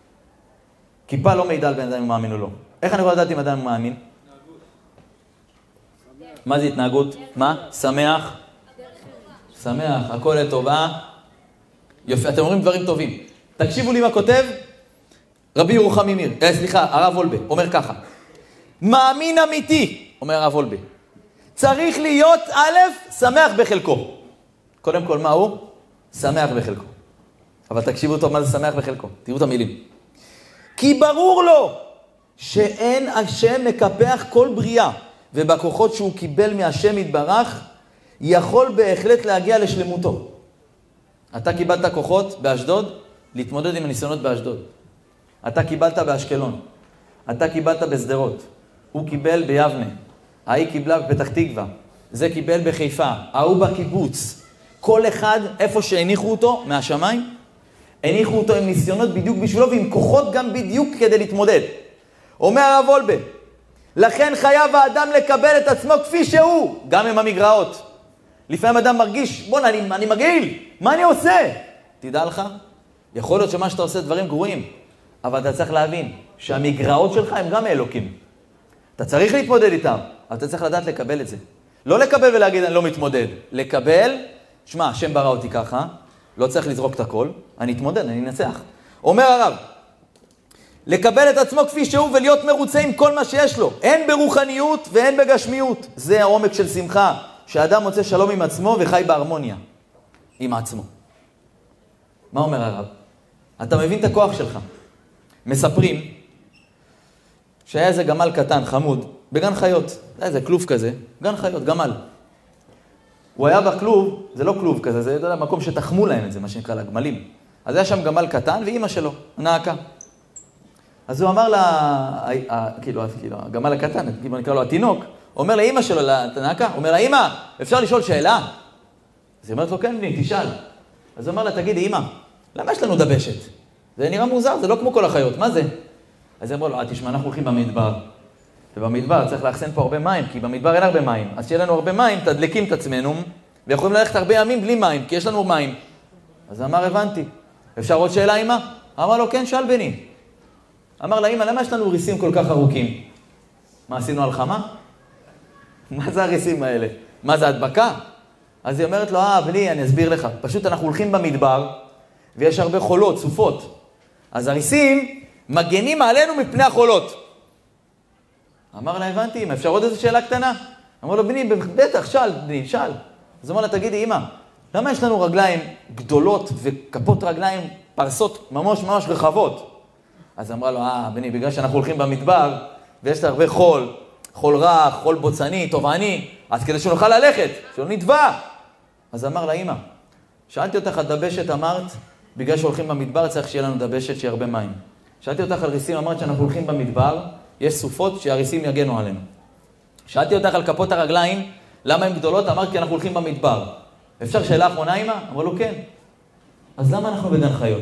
כיפה לא מידע על בן אדם אם מאמין או לא. איך אני יכול לדעת אם אדם מאמין? מה זה התנהגות? מה? שמח? שמח, הכל לטובה. יופי, אתם אומרים דברים טובים. תקשיבו לי מה כותב רבי ירוחם ממיר. הרב וולבה, אומר ככה. מאמין אמיתי, אומר הרב וולבה. צריך להיות א', שמח בחלקו. קודם כל, מה הוא? שמח בחלקו. אבל תקשיבו טוב מה זה שמח בחלקו. תראו את המילים. כי ברור לו שאין השם מקפח כל בריאה, ובכוחות שהוא קיבל מהשם יתברך, יכול בהחלט להגיע לשלמותו. אתה קיבלת כוחות באשדוד, להתמודד עם הניסיונות באשדוד. אתה קיבלת באשקלון. אתה קיבלת בסדרות. הוא קיבל ביבנה. ההיא קיבלה בפתח תקווה. זה קיבל בחיפה. ההוא בקיבוץ. כל אחד, איפה שהניחו אותו מהשמיים, הניחו אותו עם ניסיונות בדיוק בשבילו, ועם כוחות גם בדיוק כדי להתמודד. אומר הרב וולבה, לכן חייב האדם לקבל את עצמו כפי שהוא, גם עם המגרעות. לפעמים אדם מרגיש, בוא, אני מגעיל, מה אני עושה? תדע לך, יכול להיות שמה שאתה עושה דברים גרועים, אבל אתה צריך להבין שהמגרעות שלך הם גם אלוקים. אתה צריך להתמודד איתם, אבל אתה צריך לדעת לקבל את זה. לא לקבל ולהגיד אני לא מתמודד, לקבל, שמע, השם ברא אותי ככה, לא צריך לזרוק את הכל, אני אתמודד, אני אנצח. אומר הרב, לקבל את עצמו כפי שהוא ולהיות מרוצה עם כל מה שיש לו, הן ברוחניות והן בגשמיות. זה העומק של שמחה, שהאדם מוצא שלום עם עצמו וחי בהרמוניה עם עצמו. מה אומר הרב? אתה מבין את הכוח שלך. מספרים שהיה איזה גמל קטן, חמוד, בגן חיות. היה איזה כלוב כזה, גן חיות, גמל. הוא היה בכלוב, זה לא כלוב כזה, זה מקום שתחמו להם את זה, מה שנקרא לגמלים. אז היה שם גמל קטן ואימא שלו, נעקה. אז הוא אמר לה, כאילו, הגמל הקטן, נקרא לו התינוק, אומר לאמא שלו, לנעקה, אומר לה, אמא, אפשר לשאול שאלה? אז היא אומרת לו, כן, בני, תשאל. אז הוא אמר לה, תגידי, אמא, למה יש לנו דבשת? זה נראה מוזר, זה לא כמו כל החיות, מה זה? אז היא אמרה לו, תשמע, אנחנו הולכים במדבר. ובמדבר צריך לאחסן פה הרבה מים, כי במדבר אין הרבה מים. אז שיהיה לנו הרבה מים, תדלקים את עצמנו, ויכולים ללכת הרבה ימים בלי מים, כי יש לנו מים. אז אמר, הבנתי. אפשר עוד שאלה, אמא? אמר לו, כן, שאל בני. אמר לה, אמא, למה יש לנו ריסים כל כך ארוכים? מה, עשינו הלחמה? מה זה הריסים האלה? מה זה הדבקה? אז היא אומרת לו, בני, אני אסביר לך. פשוט אנחנו הולכים במדבר, ויש הרבה חולות, סופות. אז הריסים מגנים עלינו מפני החולות. אמר לה, הבנתי, אם אפשר עוד איזו שאלה קטנה? אמר לו, בני, בטח, שאל, בני, שאל. אז הוא אומר לה, תגידי, אמא, למה יש לנו רגליים גדולות וכפות רגליים פרסות ממש ממש רחבות? אז אמרה לו, בני, בגלל שאנחנו הולכים במדבר, ויש לה הרבה חול, חול רך, חול בוצני, טובעני, אז כדי שנוכל ללכת, שלא נטבע. אז אמר לה, אמא, שאלתי אותך על דבשת, אמרת, בגלל שהולכים במדבר צריך שיהיה לנו דבשת, שיהיה הרבה מים. שאלתי אותך על ריסים, אמרת שאנחנו הולכים במדבר, יש סופות שהריסים יגנו עלינו. שאלתי אותך על כפות הרגליים, למה הן גדולות? אמרת כי אנחנו הולכים במדבר. אפשר שאלה אחרונה, אמא? אמרו לו, כן. אז למה אנחנו בגן חיות?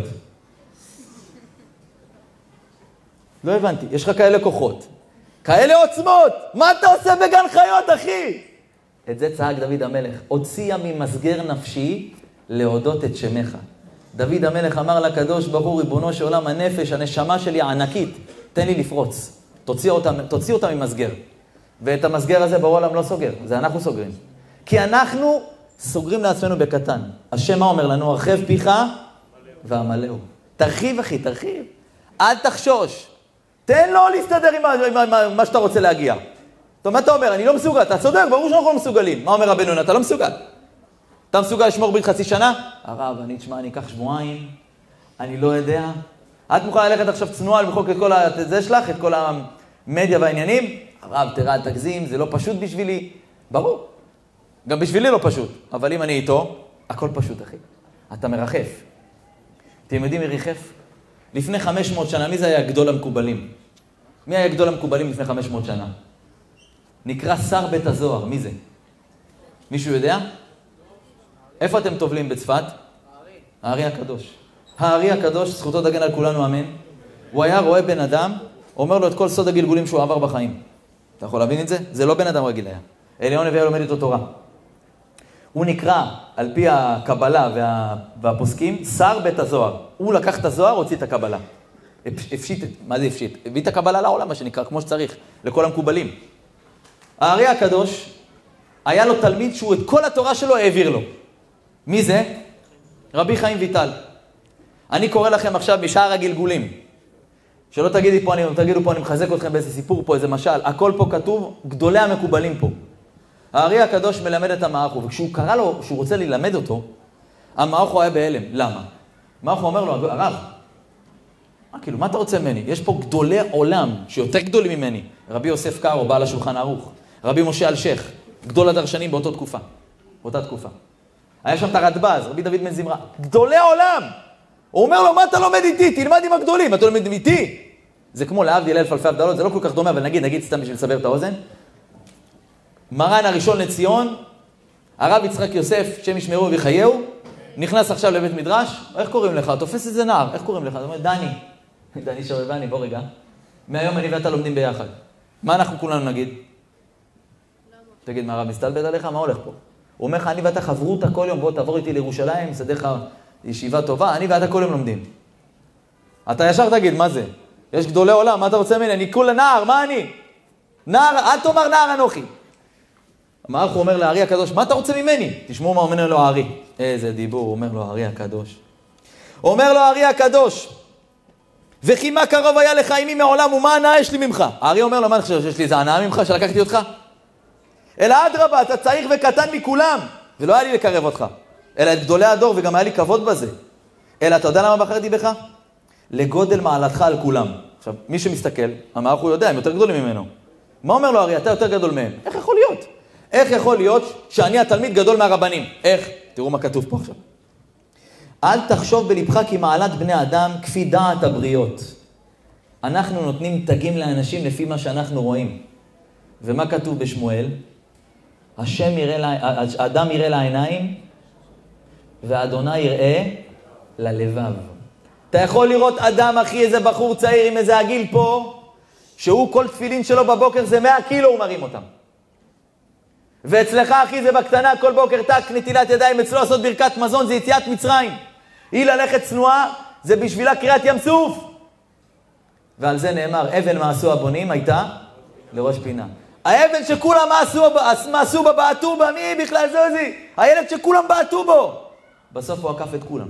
לא הבנתי, יש לך כאלה כוחות, כאלה עוצמות, מה אתה עושה בגן חיות, אחי? את זה צעק דוד המלך, הוציאה ממסגר נפשי להודות את שמך. דוד המלך אמר לקדוש ברוך הוא, ריבונו של עולם, הנפש, הנשמה שלי הענקית, תן לי לפרוץ, תוציא אותה ממסגר. ואת המסגר הזה בעולם לא סוגר, זה אנחנו סוגרים. כי אנחנו סוגרים לעצמנו בקטן. השם מה אומר לנו? הרחב פיך והמלאו. תרחיב אחי, תרחיב. אל תחשוש. תן לו להסתדר עם מה שאתה רוצה להגיע. טוב, מה אתה אומר? אני לא מסוגל. אתה צודק, ברור שאנחנו לא מסוגלים. מה אומר רבנו יונה? אתה לא מסוגל. אתה מסוגל לשמור ברית חצי שנה? הרב, אני אקח שבועיים, אני לא יודע. את מוכנה ללכת עכשיו צנועה למחוק את כל זה שלך, את כל המדיה והעניינים? הרב, תראה, אל תגזים, זה לא פשוט בשבילי. ברור. גם בשבילי לא פשוט. אבל אם אני איתו, הכל פשוט, אחי. אתה מרחף. אתם יודעים מי ריחף? לפני 500 שנה, מי זה היה גדול המקובלים? מי היה גדול המקובלים לפני 500 שנה? נקרא שר בית הזוהר, מי זה? מישהו יודע? איפה אתם טובלים בצפת? הארי הקדוש. הארי הקדוש, זכותו תגן על כולנו, אמן. הוא היה רואה בן אדם, אומר לו את כל סוד הגלגולים שהוא עבר בחיים. אתה יכול להבין את זה? זה לא בן אדם רגיל היה. אליון נביא לומד איתו תורה. הוא נקרא, על פי הקבלה והפוסקים, שר בית הזוהר. הוא לקח את הזוהר, הוציא את הקבלה. הפשיט, מה זה הפשיט? הביא את הקבלה לעולם, מה שנקרא, כמו שצריך, לכל המקובלים. הארי הקדוש, היה לו תלמיד שהוא את כל התורה שלו העביר לו. מי זה? רבי חיים ויטל. אני קורא לכם עכשיו משער הגלגולים. שלא תגידו פה, אני מחזק אתכם באיזה סיפור פה, איזה משל. הכל פה כתוב, גדולי המקובלים פה. הארי הקדוש מלמד את המערכו, וכשהוא קרא לו, שהוא רוצה ללמד אותו, המערכו היה בהלם. למה? המערכו אומר לו, הרב, כאילו, מה אתה רוצה ממני? יש פה גדולי עולם, שיותר גדולים ממני. רבי יוסף קארו, בעל השולחן ערוך. רבי משה אלשיך, גדול הדרשנים באותה תקופה. היה שם את הרדב"ז, רבי דוד בן זמרה. גדולי עולם! הוא אומר לו, מה אתה לומד איתי? תלמד עם הגדולים, אתה לומד איתי? זה כמו להבדיל אלף אלפי הבדלות, זה לא כל כך דומה, אבל נגיד סתם בשביל לסבר את האוזן. מרן הראשון לציון, הרב יצחק יוסף, שם ישמרו ויחייהו, נכנס עכשיו לבית מדרש, איך קוראים לך? תופס איזה נער, איך קוראים לך? הוא אומר, דני שרבני, בוא רגע. מהיום אני ואתה לומדים ביחד. מה אנחנו כולנו נגיד? תגיד, מה הרב מסתלבט עליך? מה הולך פה? הוא אומר לך, אני ואתה חברות כל יום, בוא תעבור איתי לירושלים, סדר לך ישיבה טובה, אני ואתה כל יום לומדים. אתה ישר תגיד, מה זה? יש גדולי עולם, מה אתה רוצה ממני? אני כולה נער, מה אני? נער, אל תאמר נער אנוכי. המערך הוא אומר לארי הקדוש, מה אתה רוצה ממני? תשמעו מה אומר לו הארי. איזה דיבור, הוא אומר לו הארי הקדוש. אומר לו הארי הקדוש, וכי מה קרוב היה לך עימי מעולם, ומה הנאה יש לי ממך? הארי אומר לו, מה אני חושב שיש לי איזה הנאה ממך שלקחתי אותך? אלא אדרבה, אתה צעיר וקטן מכולם, ולא היה לי לקרב אותך, אלא את גדולי הדור, וגם היה לי כבוד בזה. אלא אתה יודע למה בחרתי בך? לגודל מעלתך על כולם. עכשיו, מי שמסתכל, המערך הוא יודע, הם יותר גדולים ממנו. מה אומר לו הארי? אתה יותר גדול מהם. איך יכול להיות? איך יכול להיות שאני התלמיד גדול מהרבנים? איך? תראו מה כתוב פה עכשיו. אל תחשוב בלבך כי מעלת בני אדם כפי דעת הבריות. אנחנו נותנים תגים לאנשים לפי מה שאנחנו רואים. ומה כתוב בשמואל? האדם יראה לעיניים, והאדוני יראה ללבב. אתה יכול לראות אדם, אחי, איזה בחור צעיר עם איזה עגיל פה, שהוא כל תפילין שלו בבוקר זה 100 קילו, הוא מרים אותם. ואצלך, אחי, זה בקטנה, כל בוקר טק, נטילת ידיים, אצלו לעשות ברכת מזון, זה יציאת מצרים. היא ללכת צנועה, זה בשבילה קריאת ים סוף. ועל זה נאמר, אבן מעשו הבונים הייתה לראש פינה. האבן שכולם מעשו בה, בעטו בה, מי בכלל זה? הילד שכולם בעטו בו. בסוף הוא עקף את כולם.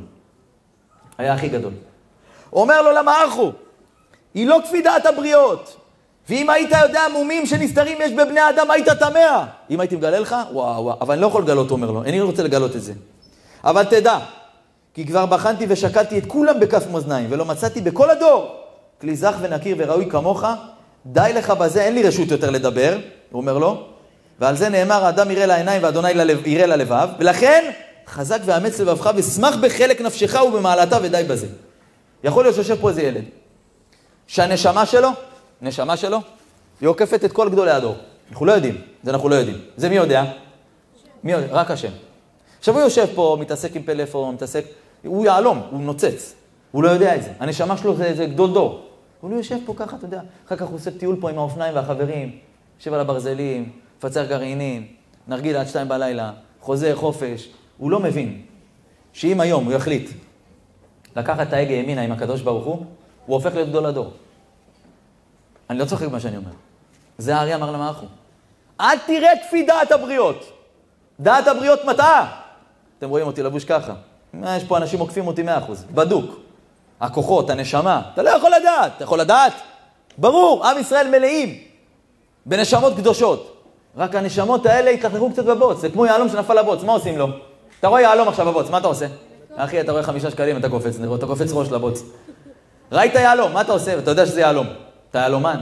היה הכי גדול. אומר לו למערכו, היא לא כפי דעת הבריות. ואם היית יודע מומים שנסתרים יש בבני אדם, היית תמה. אם הייתי מגלה לך, וואו, אבל אני לא יכול לגלות, אומר לו. אני לא רוצה לגלות את זה. אבל תדע, כי כבר בחנתי ושקלתי את כולם בכף מאזניים, ולא מצאתי בכל הדור כלי זך ונקיר וראוי כמוך, די לך בזה, אין לי רשות יותר לדבר, הוא אומר לו, ועל זה נאמר, האדם יראה לעיניים ואדוני יראה ללבב, ולכן חזק ואמץ לבבך ושמח בחלק נפשך ובמעלתה ודי בזה. יכול להיות שיושב פה איזה ילד, שהנשמה שלו, נשמה שלו, היא עוקפת את כל גדולי הדור. אנחנו לא יודעים, זה אנחנו לא יודעים. זה מי יודע? מי יודע? רק השם. עכשיו הוא יושב פה, מתעסק עם פלאפון, מתעסק, הוא יעלום, הוא נוצץ. הוא לא יודע את זה. הנשמה שלו זה גדול דור. הוא לא יושב פה ככה, אתה יודע. אחר כך הוא עושה טיול פה עם האופניים והחברים, יושב על הברזלים, פצר גרעינים, נרגיל עד 2 בלילה, חוזר חופש. הוא לא מבין שאם היום הוא יחליט לקחת את ההגה ימינה עם הקדוש ברוך הוא הופך להיות גדול הדור. אני לא צוחק מה שאני אומר. זה הארי אמר למערכו. אל תראה כפי דעת הבריות. דעת הבריות מטעה. אתם רואים אותי לבוש ככה. יש פה אנשים עוקפים אותי 100%. בדוק. הכוחות, הנשמה. אתה לא יכול לדעת. אתה יכול לדעת? ברור, עם ישראל מלאים. בנשמות קדושות. רק הנשמות האלה התלכלכו קצת בבוץ. זה כמו יעלום שנפל לבוץ. מה עושים לו? אתה רואה יעלום עכשיו בבוץ. מה אתה עושה? אחי, אתה רואה 5 שקלים, אתה קופץ ראש לבוץ. ראית יעלום, מה אתה עושה? אתה יודע שזה יעלום. אתה יעלומן.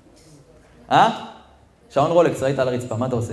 שעון רולקס, ראית על הרצפה, מה אתה עושה?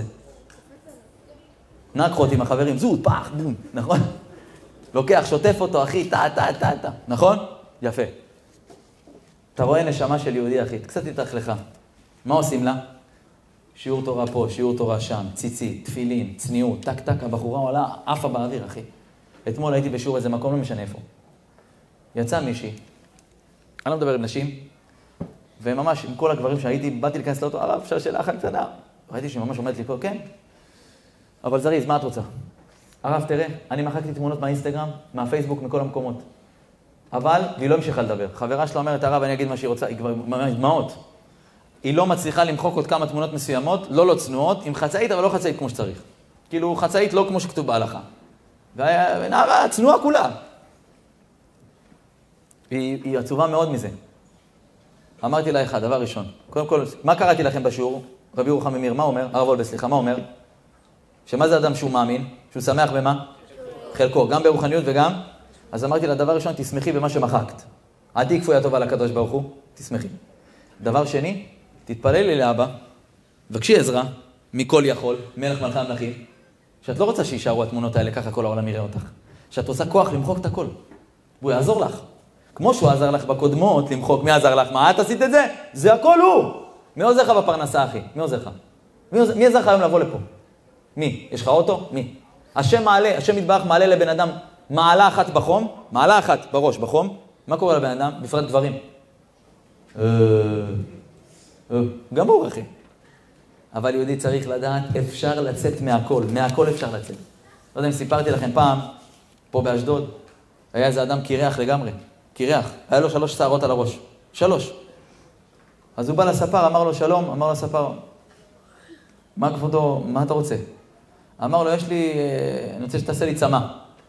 נקחות עם החברים, זו, פח, בום, נכון? לוקח, שוטף אותו, אחי, טה, נכון? יפה. אתה רואה נשמה של יהודי, אחי, קצת תתלכלך. מה עושים לה? שיעור תורה פה, שיעור תורה שם, ציצית, תפילין, צניעות, טק, הבחורה עולה, עפה באוויר, אחי. אתמול הייתי בשיעור איזה מקום, לא משנה איפה. יצא מישהי, אני לא מדבר עם נשים, וממש עם כל הגברים שהייתי, באתי להיכנס לאוטו, הרב, אפשר שאלה אחת קטנה. ראיתי שהיא ממש עומדת לי פה, כן. אבל זריז, מה את רוצה? הרב, תראה, אני מחקתי תמונות מהאינסטגרם, מהפייסבוק, מכל המקומות. אבל היא לא המשיכה לדבר. חברה שלה אומרת, הרב, אני אגיד מה שהיא רוצה, היא כבר ממש דמעות. היא לא מצליחה למחוק עוד כמה תמונות מסוימות, לא צנועות, עם חצאית, אבל לא חצאית כמו שצריך. כאילו, חצאית לא כמו שכתוב בהלכה. ונערה, צנועה כולה. היא עצובה מאוד מזה. אמרתי לה אחד, דבר ראשון. קודם כל, מה קראתי לכם בשיעור? רבי ירוחם ממיר, מה אומר? הרב וולבה, סליחה, מה אומר? שמה זה אדם שהוא מאמין? שהוא שמח במה? חלקו, גם ברוחניות וגם? אז אמרתי לה, דבר ראשון, תשמחי במה שמחקת. עדי כפויה טובה לקדוש ברוך הוא, תשמחי. דבר שני, תתפללי לאבא, בקשי עזרה, מכל יכול, מלך מלכי המלכים, שאת לא רוצה שישארו התמונות האלה, ככה כל העולם יראה אותך. שאת רוצה כוח למחוק את הכל. והוא יעזור לך. כמו שהוא עזר לך בקודמות למחוק, מי עזר לך? מה את עשית את זה? זה הכל הוא. מי עוזר לך בפרנסה, אחי? מי עוזר לך? מי עזר לך היום לבוא לפה? מי? יש לך אוטו? מי? השם מעלה, השם יתברך מעלה לבן אדם מעלה אחת בחום, מעלה אחת בראש בחום. מה קורה לבן אדם? בפרט דברים. גמור, אחי. אבל יהודי צריך לדעת, אפשר לצאת מהכל. מהכל אפשר לצאת. לא יודע אם סיפרתי לכם פעם, פה באשדוד, היה איזה אדם קירח לגמרי. קירח. היה לו 3 שערות על הראש. 3. אז הוא בא לספר, אמר לו שלום, אמר לו לספר, מה כבודו, מה אתה רוצה? אמר לו, אני רוצה שתעשה לי צמא.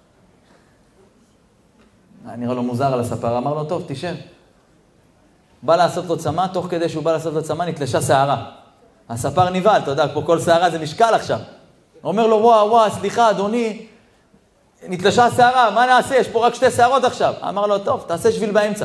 נראה לו מוזר על הספר, אמר לו, טוב, תשב. בא לעשות לו צמא, תוך כדי שהוא בא לעשות לו צמא, נתלשה שערה. הספר ניבל, אתה יודע, פה כל שערה זה משקל עכשיו. הוא אומר לו, וואו, סליחה, אדוני, נתלשה השערה, מה נעשה? יש פה רק 2 שערות עכשיו. אמר לו, טוב, תעשה שביל באמצע.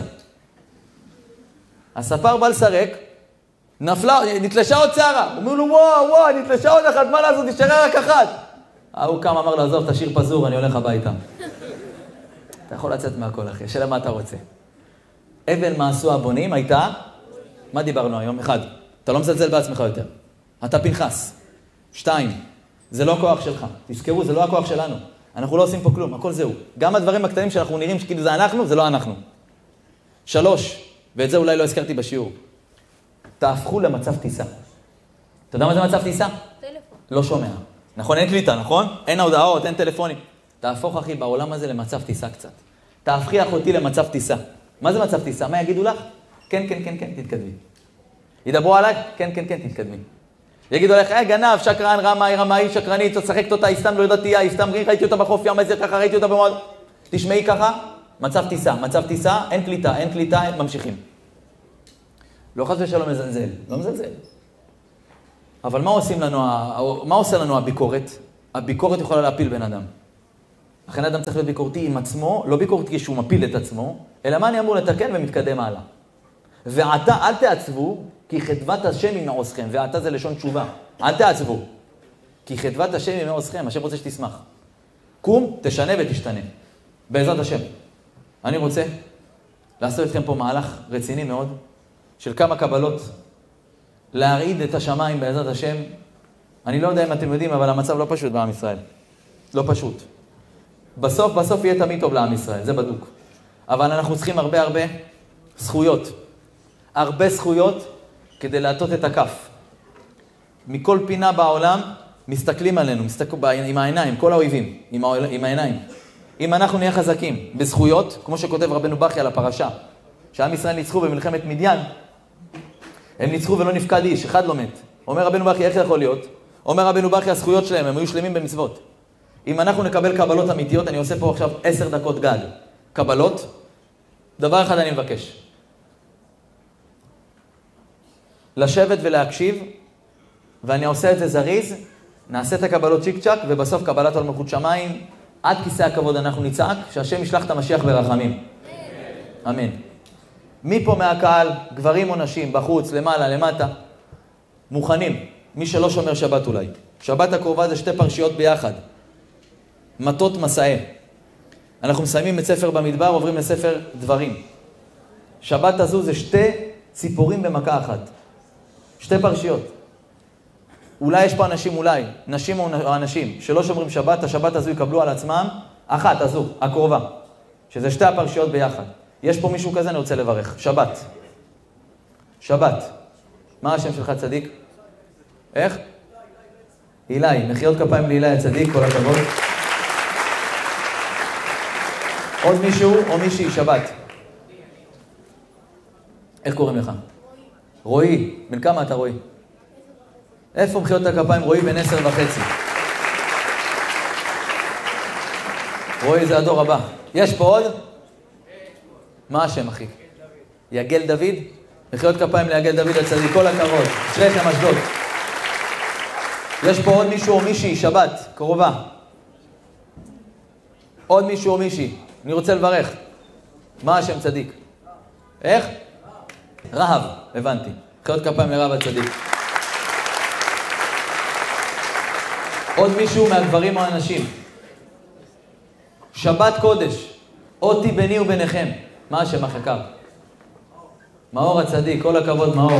הספר בא לסרק, נפלה, נתלשה עוד שערה. הוא אומר לו, וואו, נתלשה עוד אחת, מה לעשות? נשארה רק אחת. הוא קם, אמר לו, עזוב, תשאיר פזור, אני הולך הביתה. אתה יכול לצאת מהכל, אחי, שאלה מה אתה רוצה. אבן מעשו הבונים הייתה, מה דיברנו היום? 1, אתה לא מזלזל בעצמך יותר. אתה פנחס. 2, זה לא כוח שלך. תזכרו, זה לא הכוח שלנו. אנחנו לא עושים פה כלום, הכל זהו. גם הדברים הקטנים שאנחנו נראים שכאילו זה אנחנו, זה לא אנחנו. 3, ואת זה אולי לא הזכרתי בשיעור. תהפכו למצב טיסה. אתה יודע מה זה מצב טיסה? טלפון. לא שומע. נכון, אין קליטה, נכון? אין הודעות, אין טלפונים. תהפוך, אחי, בעולם הזה למצב טיסה קצת. תהפכיח אותי למצב טיסה. מה זה מצב טיסה? מה יגידו לך? כן, תתקדמי. ידברו עליי? כן, תתקדמי. יגידו לך, גנב, שקרן, רמאי, שקרנית, תשחקת אותה, היא סתם לא יודעת, היא סתם ראיתי אותה בחוף ים, איזה ככה, ראיתי אותה במועד. תשמעי ככה, מצב טיסה, אין קליטה, ממשיכים. לא חס ושלום מזלזל, לא מזלזל. אבל מה עושה לנו הביקורת? הביקורת יכולה להפיל בן אדם. לכן אדם צריך להיות ביקורתי עם עצמו, לא ביקורתי כשהוא מפיל את עצמו, אלא מה אני אמור לתקן ומתקדם הלאה. ועתה אל תעצבו, כי חדוות השם היא מעוזכם. ועתה זה לשון תשובה. אל תעצבו, כי חדוות השם היא מעוזכם. השם רוצה שתשמח. קום, תשנה ותשתנה. בעזרת השם. אני רוצה לעשות אתכם פה מהלך רציני מאוד, של כמה קבלות, להרעיד את השמיים בעזרת השם. אני לא יודע אם אתם יודעים, אבל המצב לא פשוט בעם ישראל. לא פשוט. בסוף יהיה תמיד טוב לעם ישראל, זה בדוק. אבל אנחנו צריכים הרבה זכויות. הרבה זכויות כדי להטות את הכף. מכל פינה בעולם מסתכלים עלינו, עם העיניים, כל האויבים, עם העיניים. אם אנחנו נהיה חזקים בזכויות, כמו שכותב רבנו בכי על הפרשה, שעם ישראל ניצחו במלחמת מדיין, הם ניצחו ולא נפקד איש, אחד לא מת. אומר רבנו בכי, איך זה יכול להיות? אומר רבנו בכי, הזכויות שלהם, הם היו שלמים במצוות. אם אנחנו נקבל קבלות אמיתיות, אני עושה פה עכשיו 10 דקות גג. קבלות, דבר אחד אני מבקש. לשבת ולהקשיב, ואני עושה את זה זריז, נעשה את הקבלות צ'יק צ'ק, ובסוף קבלת על מלכות שמיים, עד כיסא הכבוד אנחנו נצעק, שהשם ישלח את המשיח ברחמים. אמן. מי פה מהקהל, גברים או נשים, בחוץ, למעלה, למטה, מוכנים, מי שלא שומר שבת אולי. שבת הקרובה זה 2 פרשיות ביחד. מטות מסעי. אנחנו מסיימים את ספר במדבר, עוברים לספר דברים. שבת הזו זה 2 ציפורים במכה אחת. 2 פרשיות. אולי יש פה אנשים, נשים או אנשים, שלא שומרים שבת, השבת הזו יקבלו על עצמם, אחת הזו, הקרובה. שזה 2 הפרשיות ביחד. יש פה מישהו כזה, אני רוצה לברך. שבת. מה השם שלך צדיק? איך? אילי. מחיאות כפיים לאילי הצדיק, כל הכבוד. עוד מישהו או מישהי, שבת. איך קוראים לך? רועי. בן כמה אתה רועי? איפה מחיאות הכפיים? רועי בן 10.5. רועי זה הדור הבא. יש פה עוד? מה השם אחי? יגל דוד? מחיאות כפיים ליגל דוד הצדיק, כל הכבוד. שריכם אשדוד. יש פה עוד מישהו או מישהי, שבת, קרובה. עוד מישהו או מישהי. אני רוצה לברך. מה השם צדיק? איך? רהב, הבנתי. מחיאות כפיים לרהב הצדיק. עוד מישהו מהגברים או האנשים. שבת קודש. אותי ביני וביניכם. מה השם החקר? מאור הצדיק, כל הכבוד מאור.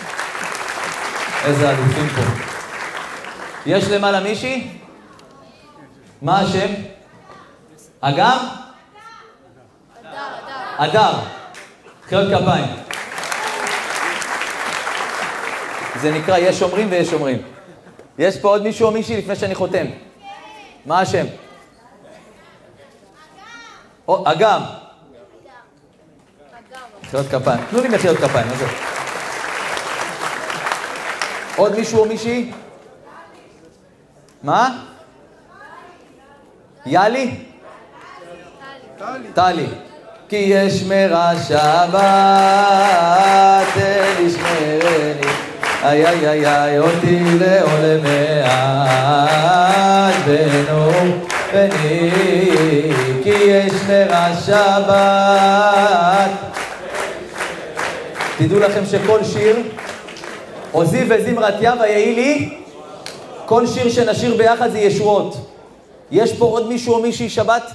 איזה אלופים פה. יש למעלה מישהי? מה השם? אגם? אדר. מחיאות כפיים. זה נקרא יש שומרים ויש שומרים. יש פה עוד מישהו או מישהי לפני שאני חותם? מה השם? אגם. מחיאות כפיים. תנו לי מחיאות כפיים, מה זה? עוד מישהו או מישהי? מה? יאלי? טלי. כי יש מרע שבת, אל ישמרני, איי איי איי איי, אותי לעולמי עד בנו בני, כי יש מרע שבת. תדעו לכם שכל שיר, עוזי וזמרתיה ויהי לי, כל שיר שנשיר ביחד זה ישועות. יש פה עוד מישהו או מישהי שבת?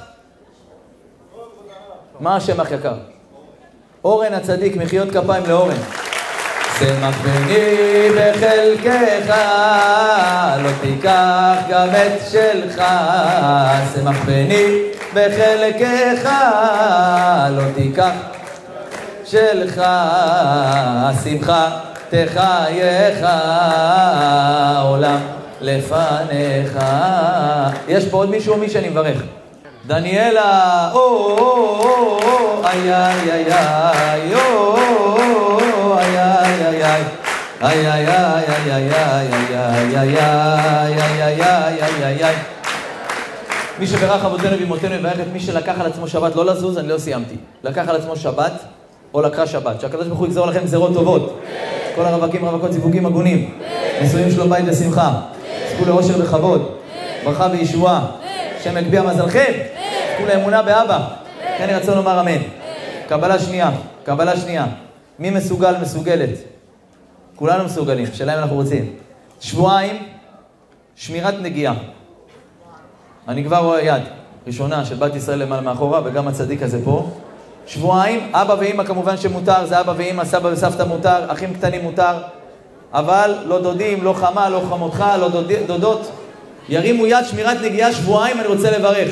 מה השם אח יקר? אורן הצדיק, מחיאות כפיים לאורן. שמח בני בחלקך, לא תיקח גם את שלך. שמח בני בחלקך, לא תיקח שלך. שמחה תחייך עולם לפניך. יש פה עוד מישהו או מי שאני מברך? דניאלה, איי איי איי איי, איי איי איי איי, איי איי איי איי איי איי איי איי. מי שברך אבותינו ואמותינו יברך את מי שלקח על עצמו שבת לא לזוז, אני לא סיימתי. לקח על עצמו שבת, או לקחה שבת. שהקדוש ברוך הוא יגזור לכם גזרות טובות. כל הרווקים, רווקות, זיווגים הגונים. נישואים שלום בית ושמחה. זכו לאושר וכבוד. ברכה וישועה. השם יגביה מזלכם. זכו לאמונה באבא. כן ירצה לומר אמן. קבלה שנייה. מי מסוגל, מסוגלת? כולנו מסוגלים, שאלה אם אנחנו רוצים. שבועיים, שמירת נגיעה. אני כבר רואה יד ראשונה של בת ישראל למעלה מאחורה, וגם הצדיק הזה פה. שבועיים, אבא ואמא כמובן שמותר, זה אבא ואמא, סבא וסבתא מותר, אחים קטנים מותר, אבל לא דודים, לא חמה, לא חמותך, לא דודות. ירימו יד, שמירת נגיעה, שבועיים, אני רוצה לברך.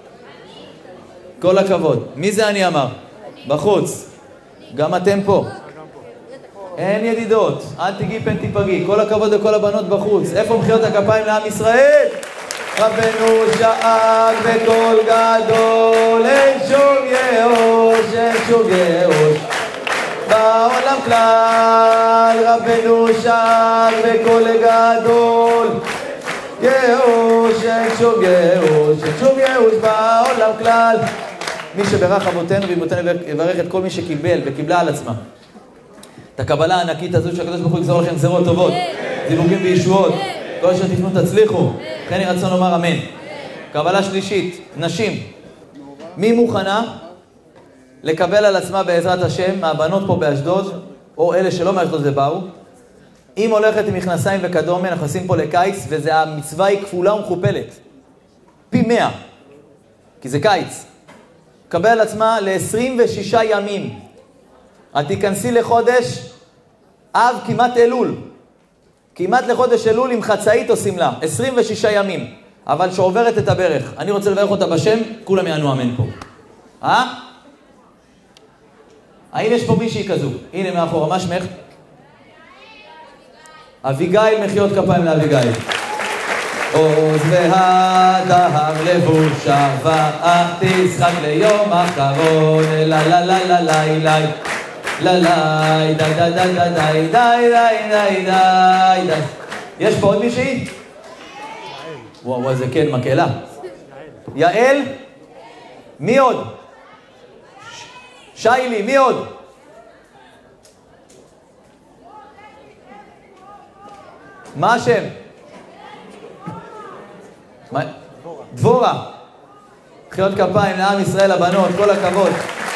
כל הכבוד. מי זה אני אמר? בחוץ. גם אתם פה. אין ידידות, אל תגיעי פן תיפגעי. כל הכבוד לכל הבנות בחוץ. איפה מחיאות הכפיים לעם ישראל? רבנו שאג בקול גדול, אין שום ייאוש, אין שום ייאוש בעולם כלל. רבנו שאג בקול גדול, ייאוש, אין שום ייאוש, אין שום ייאוש בעולם כלל. מי שברך אבותינו ואימותינו יברך את כל מי שקיבל וקיבלה על עצמה את הקבלה הענקית הזו, שהקדוש ברוך הוא יגזור לכם גזרות טובות, זיווגים וישועות, כל אשר תפנו תצליחו. כן יהי רצון לומר אמן. קבלה שלישית, נשים. מי מוכנה לקבל על עצמה בעזרת השם מהבנות פה באשדוד, או אלה שלא מאשדוד ובאו, אם הולכת עם מכנסיים וכדומה, אנחנו עושים פה לקיץ, וזה המצווה היא כפולה ומכופלת. פי 100. כי זה קיץ. קבל על עצמה ל-26 ימים. את תיכנסי לחודש אב כמעט אלול. כמעט לחודש אלול עם חצאית עושים לה. 26 ימים. אבל שעוברת את הברך. אני רוצה לברך אותה בשם, כולם יענו אמן פה. האם יש פה מישהי כזו? הנה מאחורה, מה שמך? אביגיל, מחיאות כפיים לאביגיל. עוז והדהר לבושה תשחק ליום אחרון. לה לה לה לה לה לה לה לה די די די די די די די די די. יש פה עוד מישהי? וואו, זה כן, מקהלה. יעל? מי עוד? שיילי, מי עוד? מה השם? דבורה. מחיאות כפיים לעם ישראל הבנות, כל הכבוד.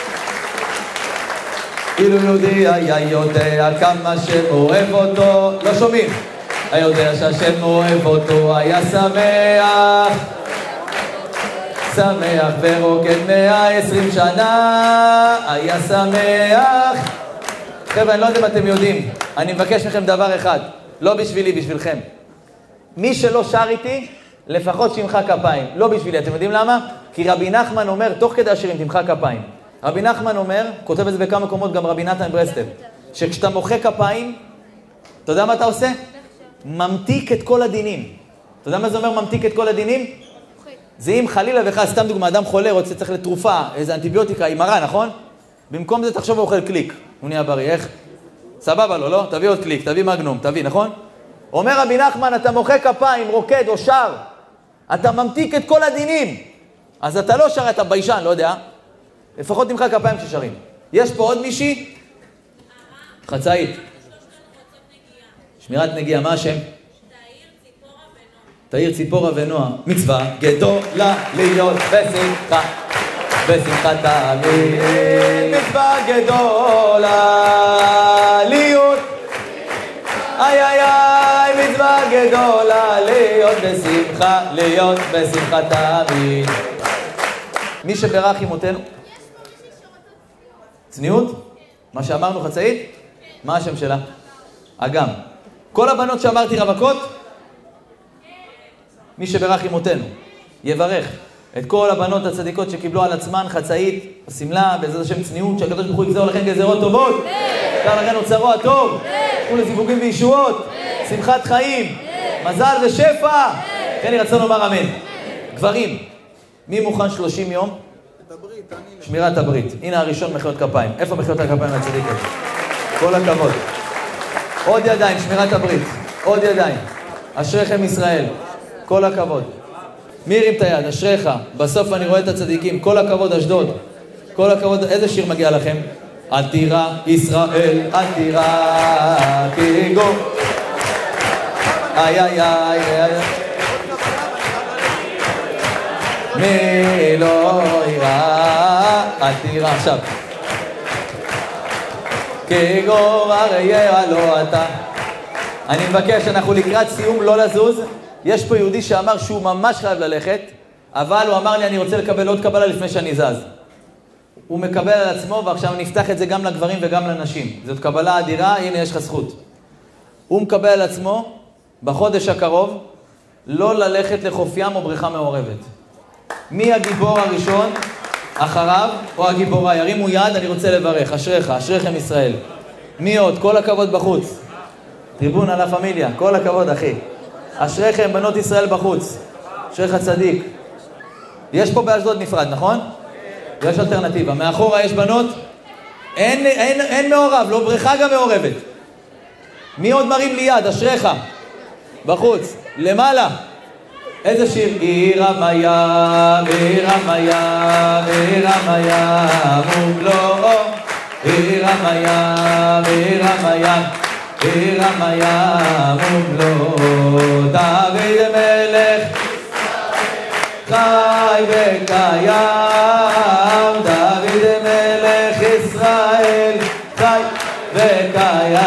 אילו יהודי היה יודע כמה שאוהב אותו, לא שומעים, היה יודע שהשם אוהב אותו, היה שמח, שמח ורוקד 120 שנה, היה שמח. חבר'ה, אני לא יודע אם אתם יודעים, אני מבקש מכם דבר אחד, לא בשבילי, בשבילכם. מי שלא שר איתי, לפחות שימחא כפיים, לא בשבילי. אתם יודעים למה? כי רבי נחמן אומר, תוך כדי השירים תמחא כפיים. רבי נחמן אומר, כותב את זה בכמה מקומות, גם רבי נתן ברסלב, שכשאתה מוחא כפיים, אתה יודע מה אתה עושה? ממתיק את כל הדינים. אתה יודע מה זה אומר ממתיק את כל הדינים? זה אם חלילה וחס, סתם דוגמה, אדם חולה, רוצה צריך לתרופה, איזה אנטיביוטיקה, היא מרה, נכון? במקום זה תחשוב הוא אוכל קליק, הוא נהיה בריא, איך? סבבה לו, לא? תביא עוד קליק, תביא מגנום, תביא, נכון? אומר רבי נחמן, אתה מוחא כפיים, רוקד או שר, אתה ממתיק את כל הדינים. אז אתה לא שר, אתה ביישן, לא יודע. לפחות תמחא כפיים ששרים. יש פה עוד מישהי? חצאית. שמירת נגיעה, מה השם? תאיר ציפורה ונועה. מצווה גדולה להיות בשמחה, בשמחת תמיד. מצווה גדולה להיות, איי איי איי, מצווה גדולה להיות בשמחה, להיות בשמחת תמיד. מי שברך עמותינו? צניעות? מה שאמרנו חצאית? מה השם שלה? אגם. כל הבנות שאמרתי רווקות? מי שברך עמותינו יברך את כל הבנות הצדיקות שקיבלו על עצמן חצאית, סמלה, בעזרת השם צניעות, שהקדוש ברוך הוא יגזור לכם גזרות טובות. כאן לכן אוצרו הטוב, תנו לזיווגים וישועות, שמחת חיים, מזל ושפע. כן יהי רצון לומר אמן. גברים, מי מוכן 30 יום? שמירת הברית. הנה הראשון, מחיאות כפיים. איפה מחיאות הכפיים לצדיקות? כל הכבוד. עוד ידיים, שמירת הברית. עוד ידיים. אשריכם ישראל. כל הכבוד. מי הרים את היד? אשריך. בסוף אני רואה את הצדיקים. כל הכבוד אשדוד. כל הכבוד. איזה שיר מגיע לכם? עתירה ישראל, עתירה כגור. איי איי איי איי. מי לא יראה, עתירה עכשיו. כגור אריה לא אתה. אני מבקש, אנחנו לקראת סיום, לא לזוז. יש פה יהודי שאמר שהוא ממש חייב ללכת, אבל הוא אמר לי, אני רוצה לקבל עוד קבלה לפני שאני זז. הוא מקבל על עצמו, ועכשיו נפתח את זה גם לגברים וגם לנשים. זאת קבלה אדירה, הנה יש לך זכות. הוא מקבל על עצמו, בחודש הקרוב, לא ללכת לחוף ים או בריכה מעורבת. מי הגיבור הראשון, אחריו, או הגיבורה? ירימו יד, אני רוצה לברך. אשריך, אשריכם ישראל. מי עוד? כל הכבוד בחוץ. טריבון על הפמיליה, כל הכבוד אחי. אשריכם בנות ישראל בחוץ. אשריך צדיק. יש פה באשדוד נפרד, נכון? יש אלטרנטיבה. מאחורה יש בנות? אין מעורב, לא בריכה גם מעורבת. מי עוד מרים לי יד? אשריך. בחוץ. למעלה. איזה שיר? עיר המיה, עיר המיה, עיר המיה, מובלו. עיר המיה, עיר המיה, עיר המיה, מובלו. דוד מלך חי וקיים, דוד מלך ישראל חי וקיים,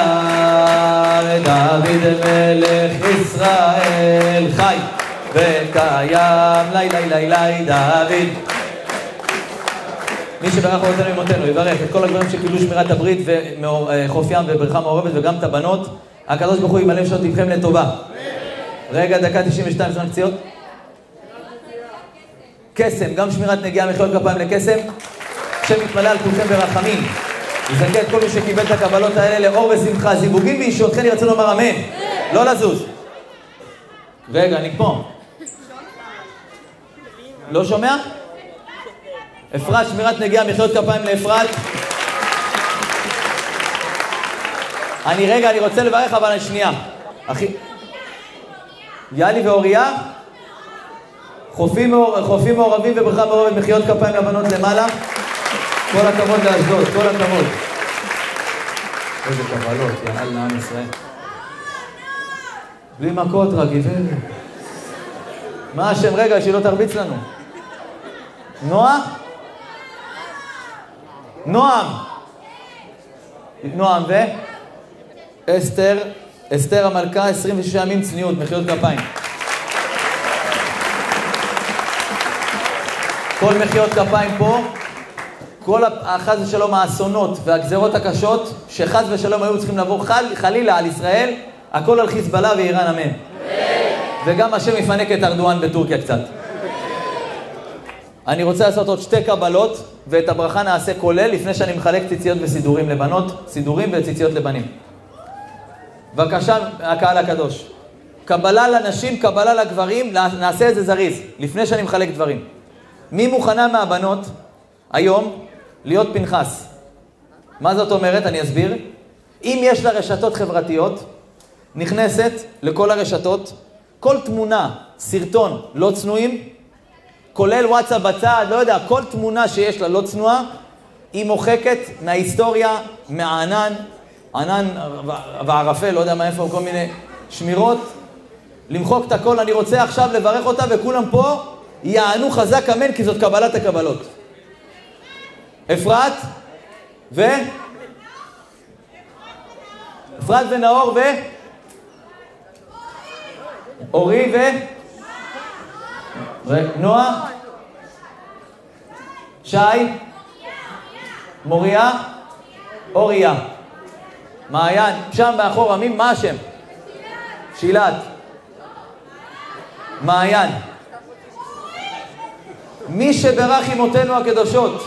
דוד מלך ישראל חי וקיים, לי לי לי לי דוד. מי שברך אותנו ממותנו יברך את כל הגברים שקיבלו שמירת הברית וחוף ים ובריכה מעורבת וגם את הבנות. הקדוש ברוך הוא ימלא שעות לבכם לטובה. רגע, דקה 92 זמן קציעות. קסם, גם שמירת נגיעה מחיאות כפיים לקסם, שמתמלא על כולכם ברחמים. יזכה את כל מי שקיבל את הקבלות האלה לאור ושמחה, זיווגים ואישות, כן ירצו לומר אמן. לא לזוז. רגע, אני פה. לא שומע? אפרת, שמירת נגיעה מחיאות כפיים לאפרת. אני רוצה לברך, אבל אני שנייה. אחי, יאלי ואוריה? חופים מעורבים ובריכה מעורבת, מחיאות כפיים לבנות למעלה. כל הכבוד לאשדוד, כל הכבוד. איזה קבלות, יאללה לעם ישראל. בלי מכות רק, גברת. מה השם? רגע, שהיא לא תרביץ לנו. נועה? נועם ו? אסתר המלכה, 26 ימים צניעות, מחיאות כפיים. כל מחיאות כפיים פה, כל חס ושלום האסונות והגזרות הקשות שחס ושלום היו צריכים לבוא חלילה על ישראל, הכל על חיזבאללה ואיראן, אמן. וגם השם יפנק את ארדואן בטורקיה קצת. אני רוצה לעשות עוד 2 קבלות, ואת הברכה נעשה כולל לפני שאני מחלק ציציות וסידורים לבנות, סידורים וציציות לבנים. בבקשה, הקהל הקדוש. קבלה לנשים, קבלה לגברים, נעשה את זה זריז, לפני שאני מחלק דברים. מי מוכנה מהבנות היום להיות פנחס? מה זאת אומרת? אני אסביר. אם יש לה רשתות חברתיות, נכנסת לכל הרשתות, כל תמונה, סרטון לא צנועים, כולל וואטסאפ בצד, לא יודע, כל תמונה שיש לה לא צנועה, היא מוחקת מההיסטוריה, מהענן, ענן וערפל, לא יודע מה איפה, כל מיני שמירות, למחוק את הכל. אני רוצה עכשיו לברך אותה וכולם פה יענו חזק אמן, כי זאת קבלת הקבלות. אפרת אפרת ונאור אורי נועה, שי, מוריה, אוריה, מעיין, שם מאחור, מה השם? שילת, מעיין. מי שברך אמותינו הקדושות,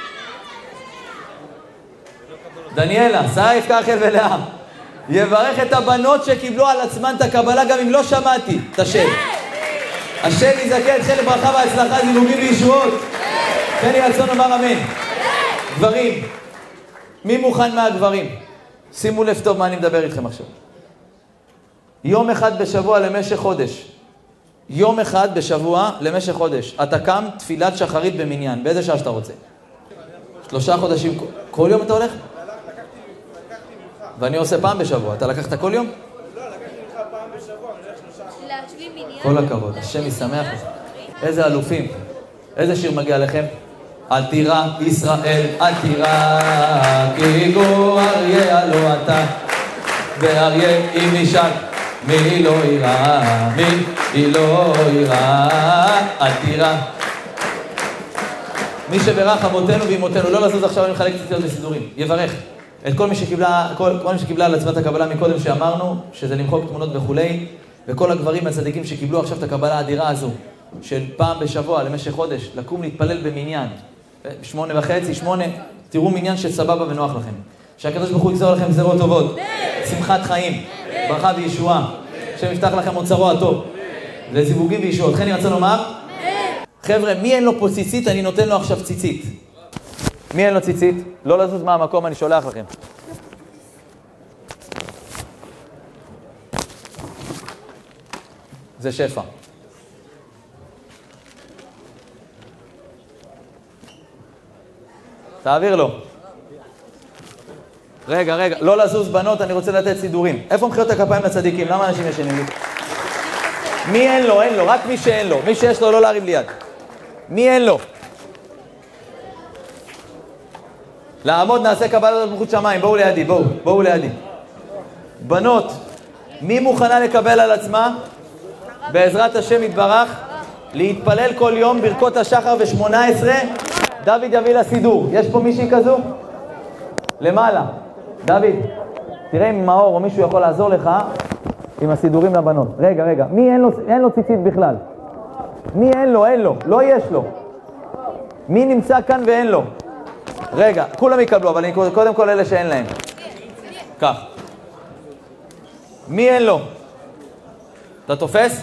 דניאלה, סייף, כחל ולאה, יברך את הבנות שקיבלו על עצמן את הקבלה, גם אם לא שמעתי את השם. השם יזכה אתכם לברכה והצלחה, זיווגים וישועות. כן ירצון לומר אמן. גברים, מי מוכן מהגברים? שימו לב טוב מה אני מדבר איתכם עכשיו. יום אחד בשבוע למשך חודש. יום אחד בשבוע למשך חודש. אתה קם תפילת שחרית במניין, באיזה שעה שאתה רוצה. 3 חודשים, כל יום אתה הולך? ואני עושה פעם בשבוע. אתה לקחת כל יום? לא, לקחתי ממך פעם בשבוע, אני הולך 3 להשלים מניין. כל הכבוד, השם ישמח. איזה אלופים. איזה שיר מגיע לכם? אל תירא ישראל, אל תירא, כי גור אריה הלא אתה, ואריה אם נשאר, מי לא ירא, מי לא ירא, אל תירא. מי שברך אבותינו ואמותינו, לא לזוז עכשיו, אני מחלק ציציות בסידורים, יברך את כל מי שקיבלה על עצמה את הקבלה מקודם שאמרנו, שזה למחוק תמונות וכולי, וכל הגברים הצדיקים שקיבלו עכשיו את הקבלה האדירה הזו, של פעם בשבוע למשך חודש, לקום להתפלל במניין, 8:30, 8, תראו מניין שסבבה ונוח לכם. שהקדוש ברוך הוא יגזור לכם גזרות טובות, שמחת חיים, ברכה וישועה, שמפתח לכם אוצרו הטוב, לזיווגים וישועות. לכן אני רוצה לומר, חבר'ה, מי אין לו פה ציצית, אני נותן לו עכשיו ציצית. מי אין לו ציצית? לא לזוז מהמקום, אני שולח לכם. זה שפע. תעביר לו. רגע, לא לזוז בנות, אני רוצה לתת סידורים. איפה מחיאות הכפיים לצדיקים? למה אנשים ישנים לי? מי אין לו? אין לו, רק מי שאין לו. מי שיש לו לא להרים ליד. מי אין לו? לעמוד נעשה קבלת מלכות שמיים. בואו לידי, בואו לידי. בנות, מי מוכנה לקבל על עצמה? בעזרת השם יתברך, להתפלל כל יום ברכות השחר ו18, דוד יביא לסידור. יש פה מישהי כזו? למעלה. דוד, תראה אם מאור או מישהו יכול לעזור לך עם הסידורים לבנות. רגע, מי אין לו ציצית בכלל? מי אין לו? לא יש לו. מי נמצא כאן ואין לו? רגע, כולם יקבלו, אבל קודם כל אלה שאין להם. כך. מי אין לו? אתה תופס?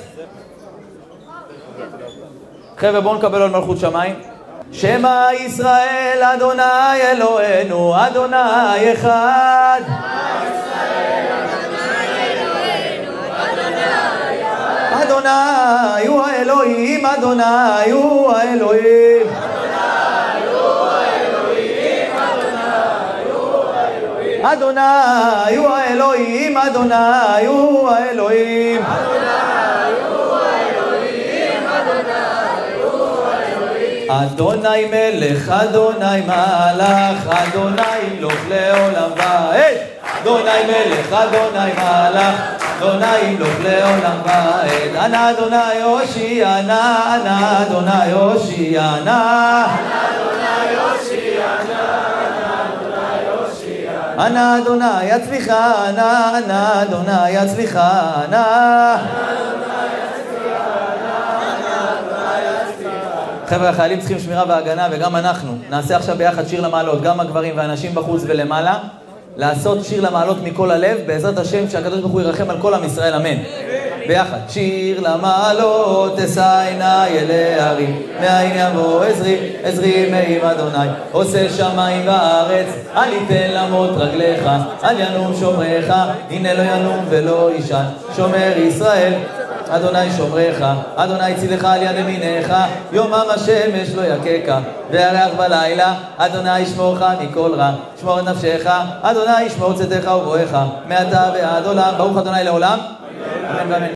חבר'ה, בואו נקבל על מלכות שמיים. שמע ישראל, אדוני אלוהינו, אדוני אחד. אדוני הוא האלוהים, אדוני הוא האלוהים. אדוני הוא האלוהים, אדוני הוא האלוהים. אדוני מלך, אדוני מלך, אדוני ימלוך לעולם ועד. אדוני מלך, אדוני מלך, אדוני ימלוך לעולם ועד. אנא אדוני הושיענה, אנא אדוני הושיענה. אנא אדוני יצליחה, אנא אדוני יצליחה, חבר'ה, החיילים צריכים שמירה והגנה, וגם אנחנו נעשה עכשיו ביחד שיר למעלות, גם הגברים והאנשים בחוץ ולמעלה, לעשות שיר למעלות מכל הלב, בעזרת השם שהקדוש ברוך הוא ירחם על כל עם ישראל, אמן. ביחד. שיר למעלות תשאינה אלי ההרים, מאין יבוא עזרי מעם אדוני, עושה שמיים וארץ, אל יתן למות רגליך, אל ינום שומרך, הנה לא ינום ולא יישן, שומר ישראל אדוני שומרך, אדוני צילך על יד ימינך, יומם השמש לא יככה, וירח בלילה, אדוני ישמורך מכל רע, שמור את נפשך, אדוני ישמור צאתך ובואך, מעתה ועד עולם, ברוך אדוני לעולם, אמן ואמן.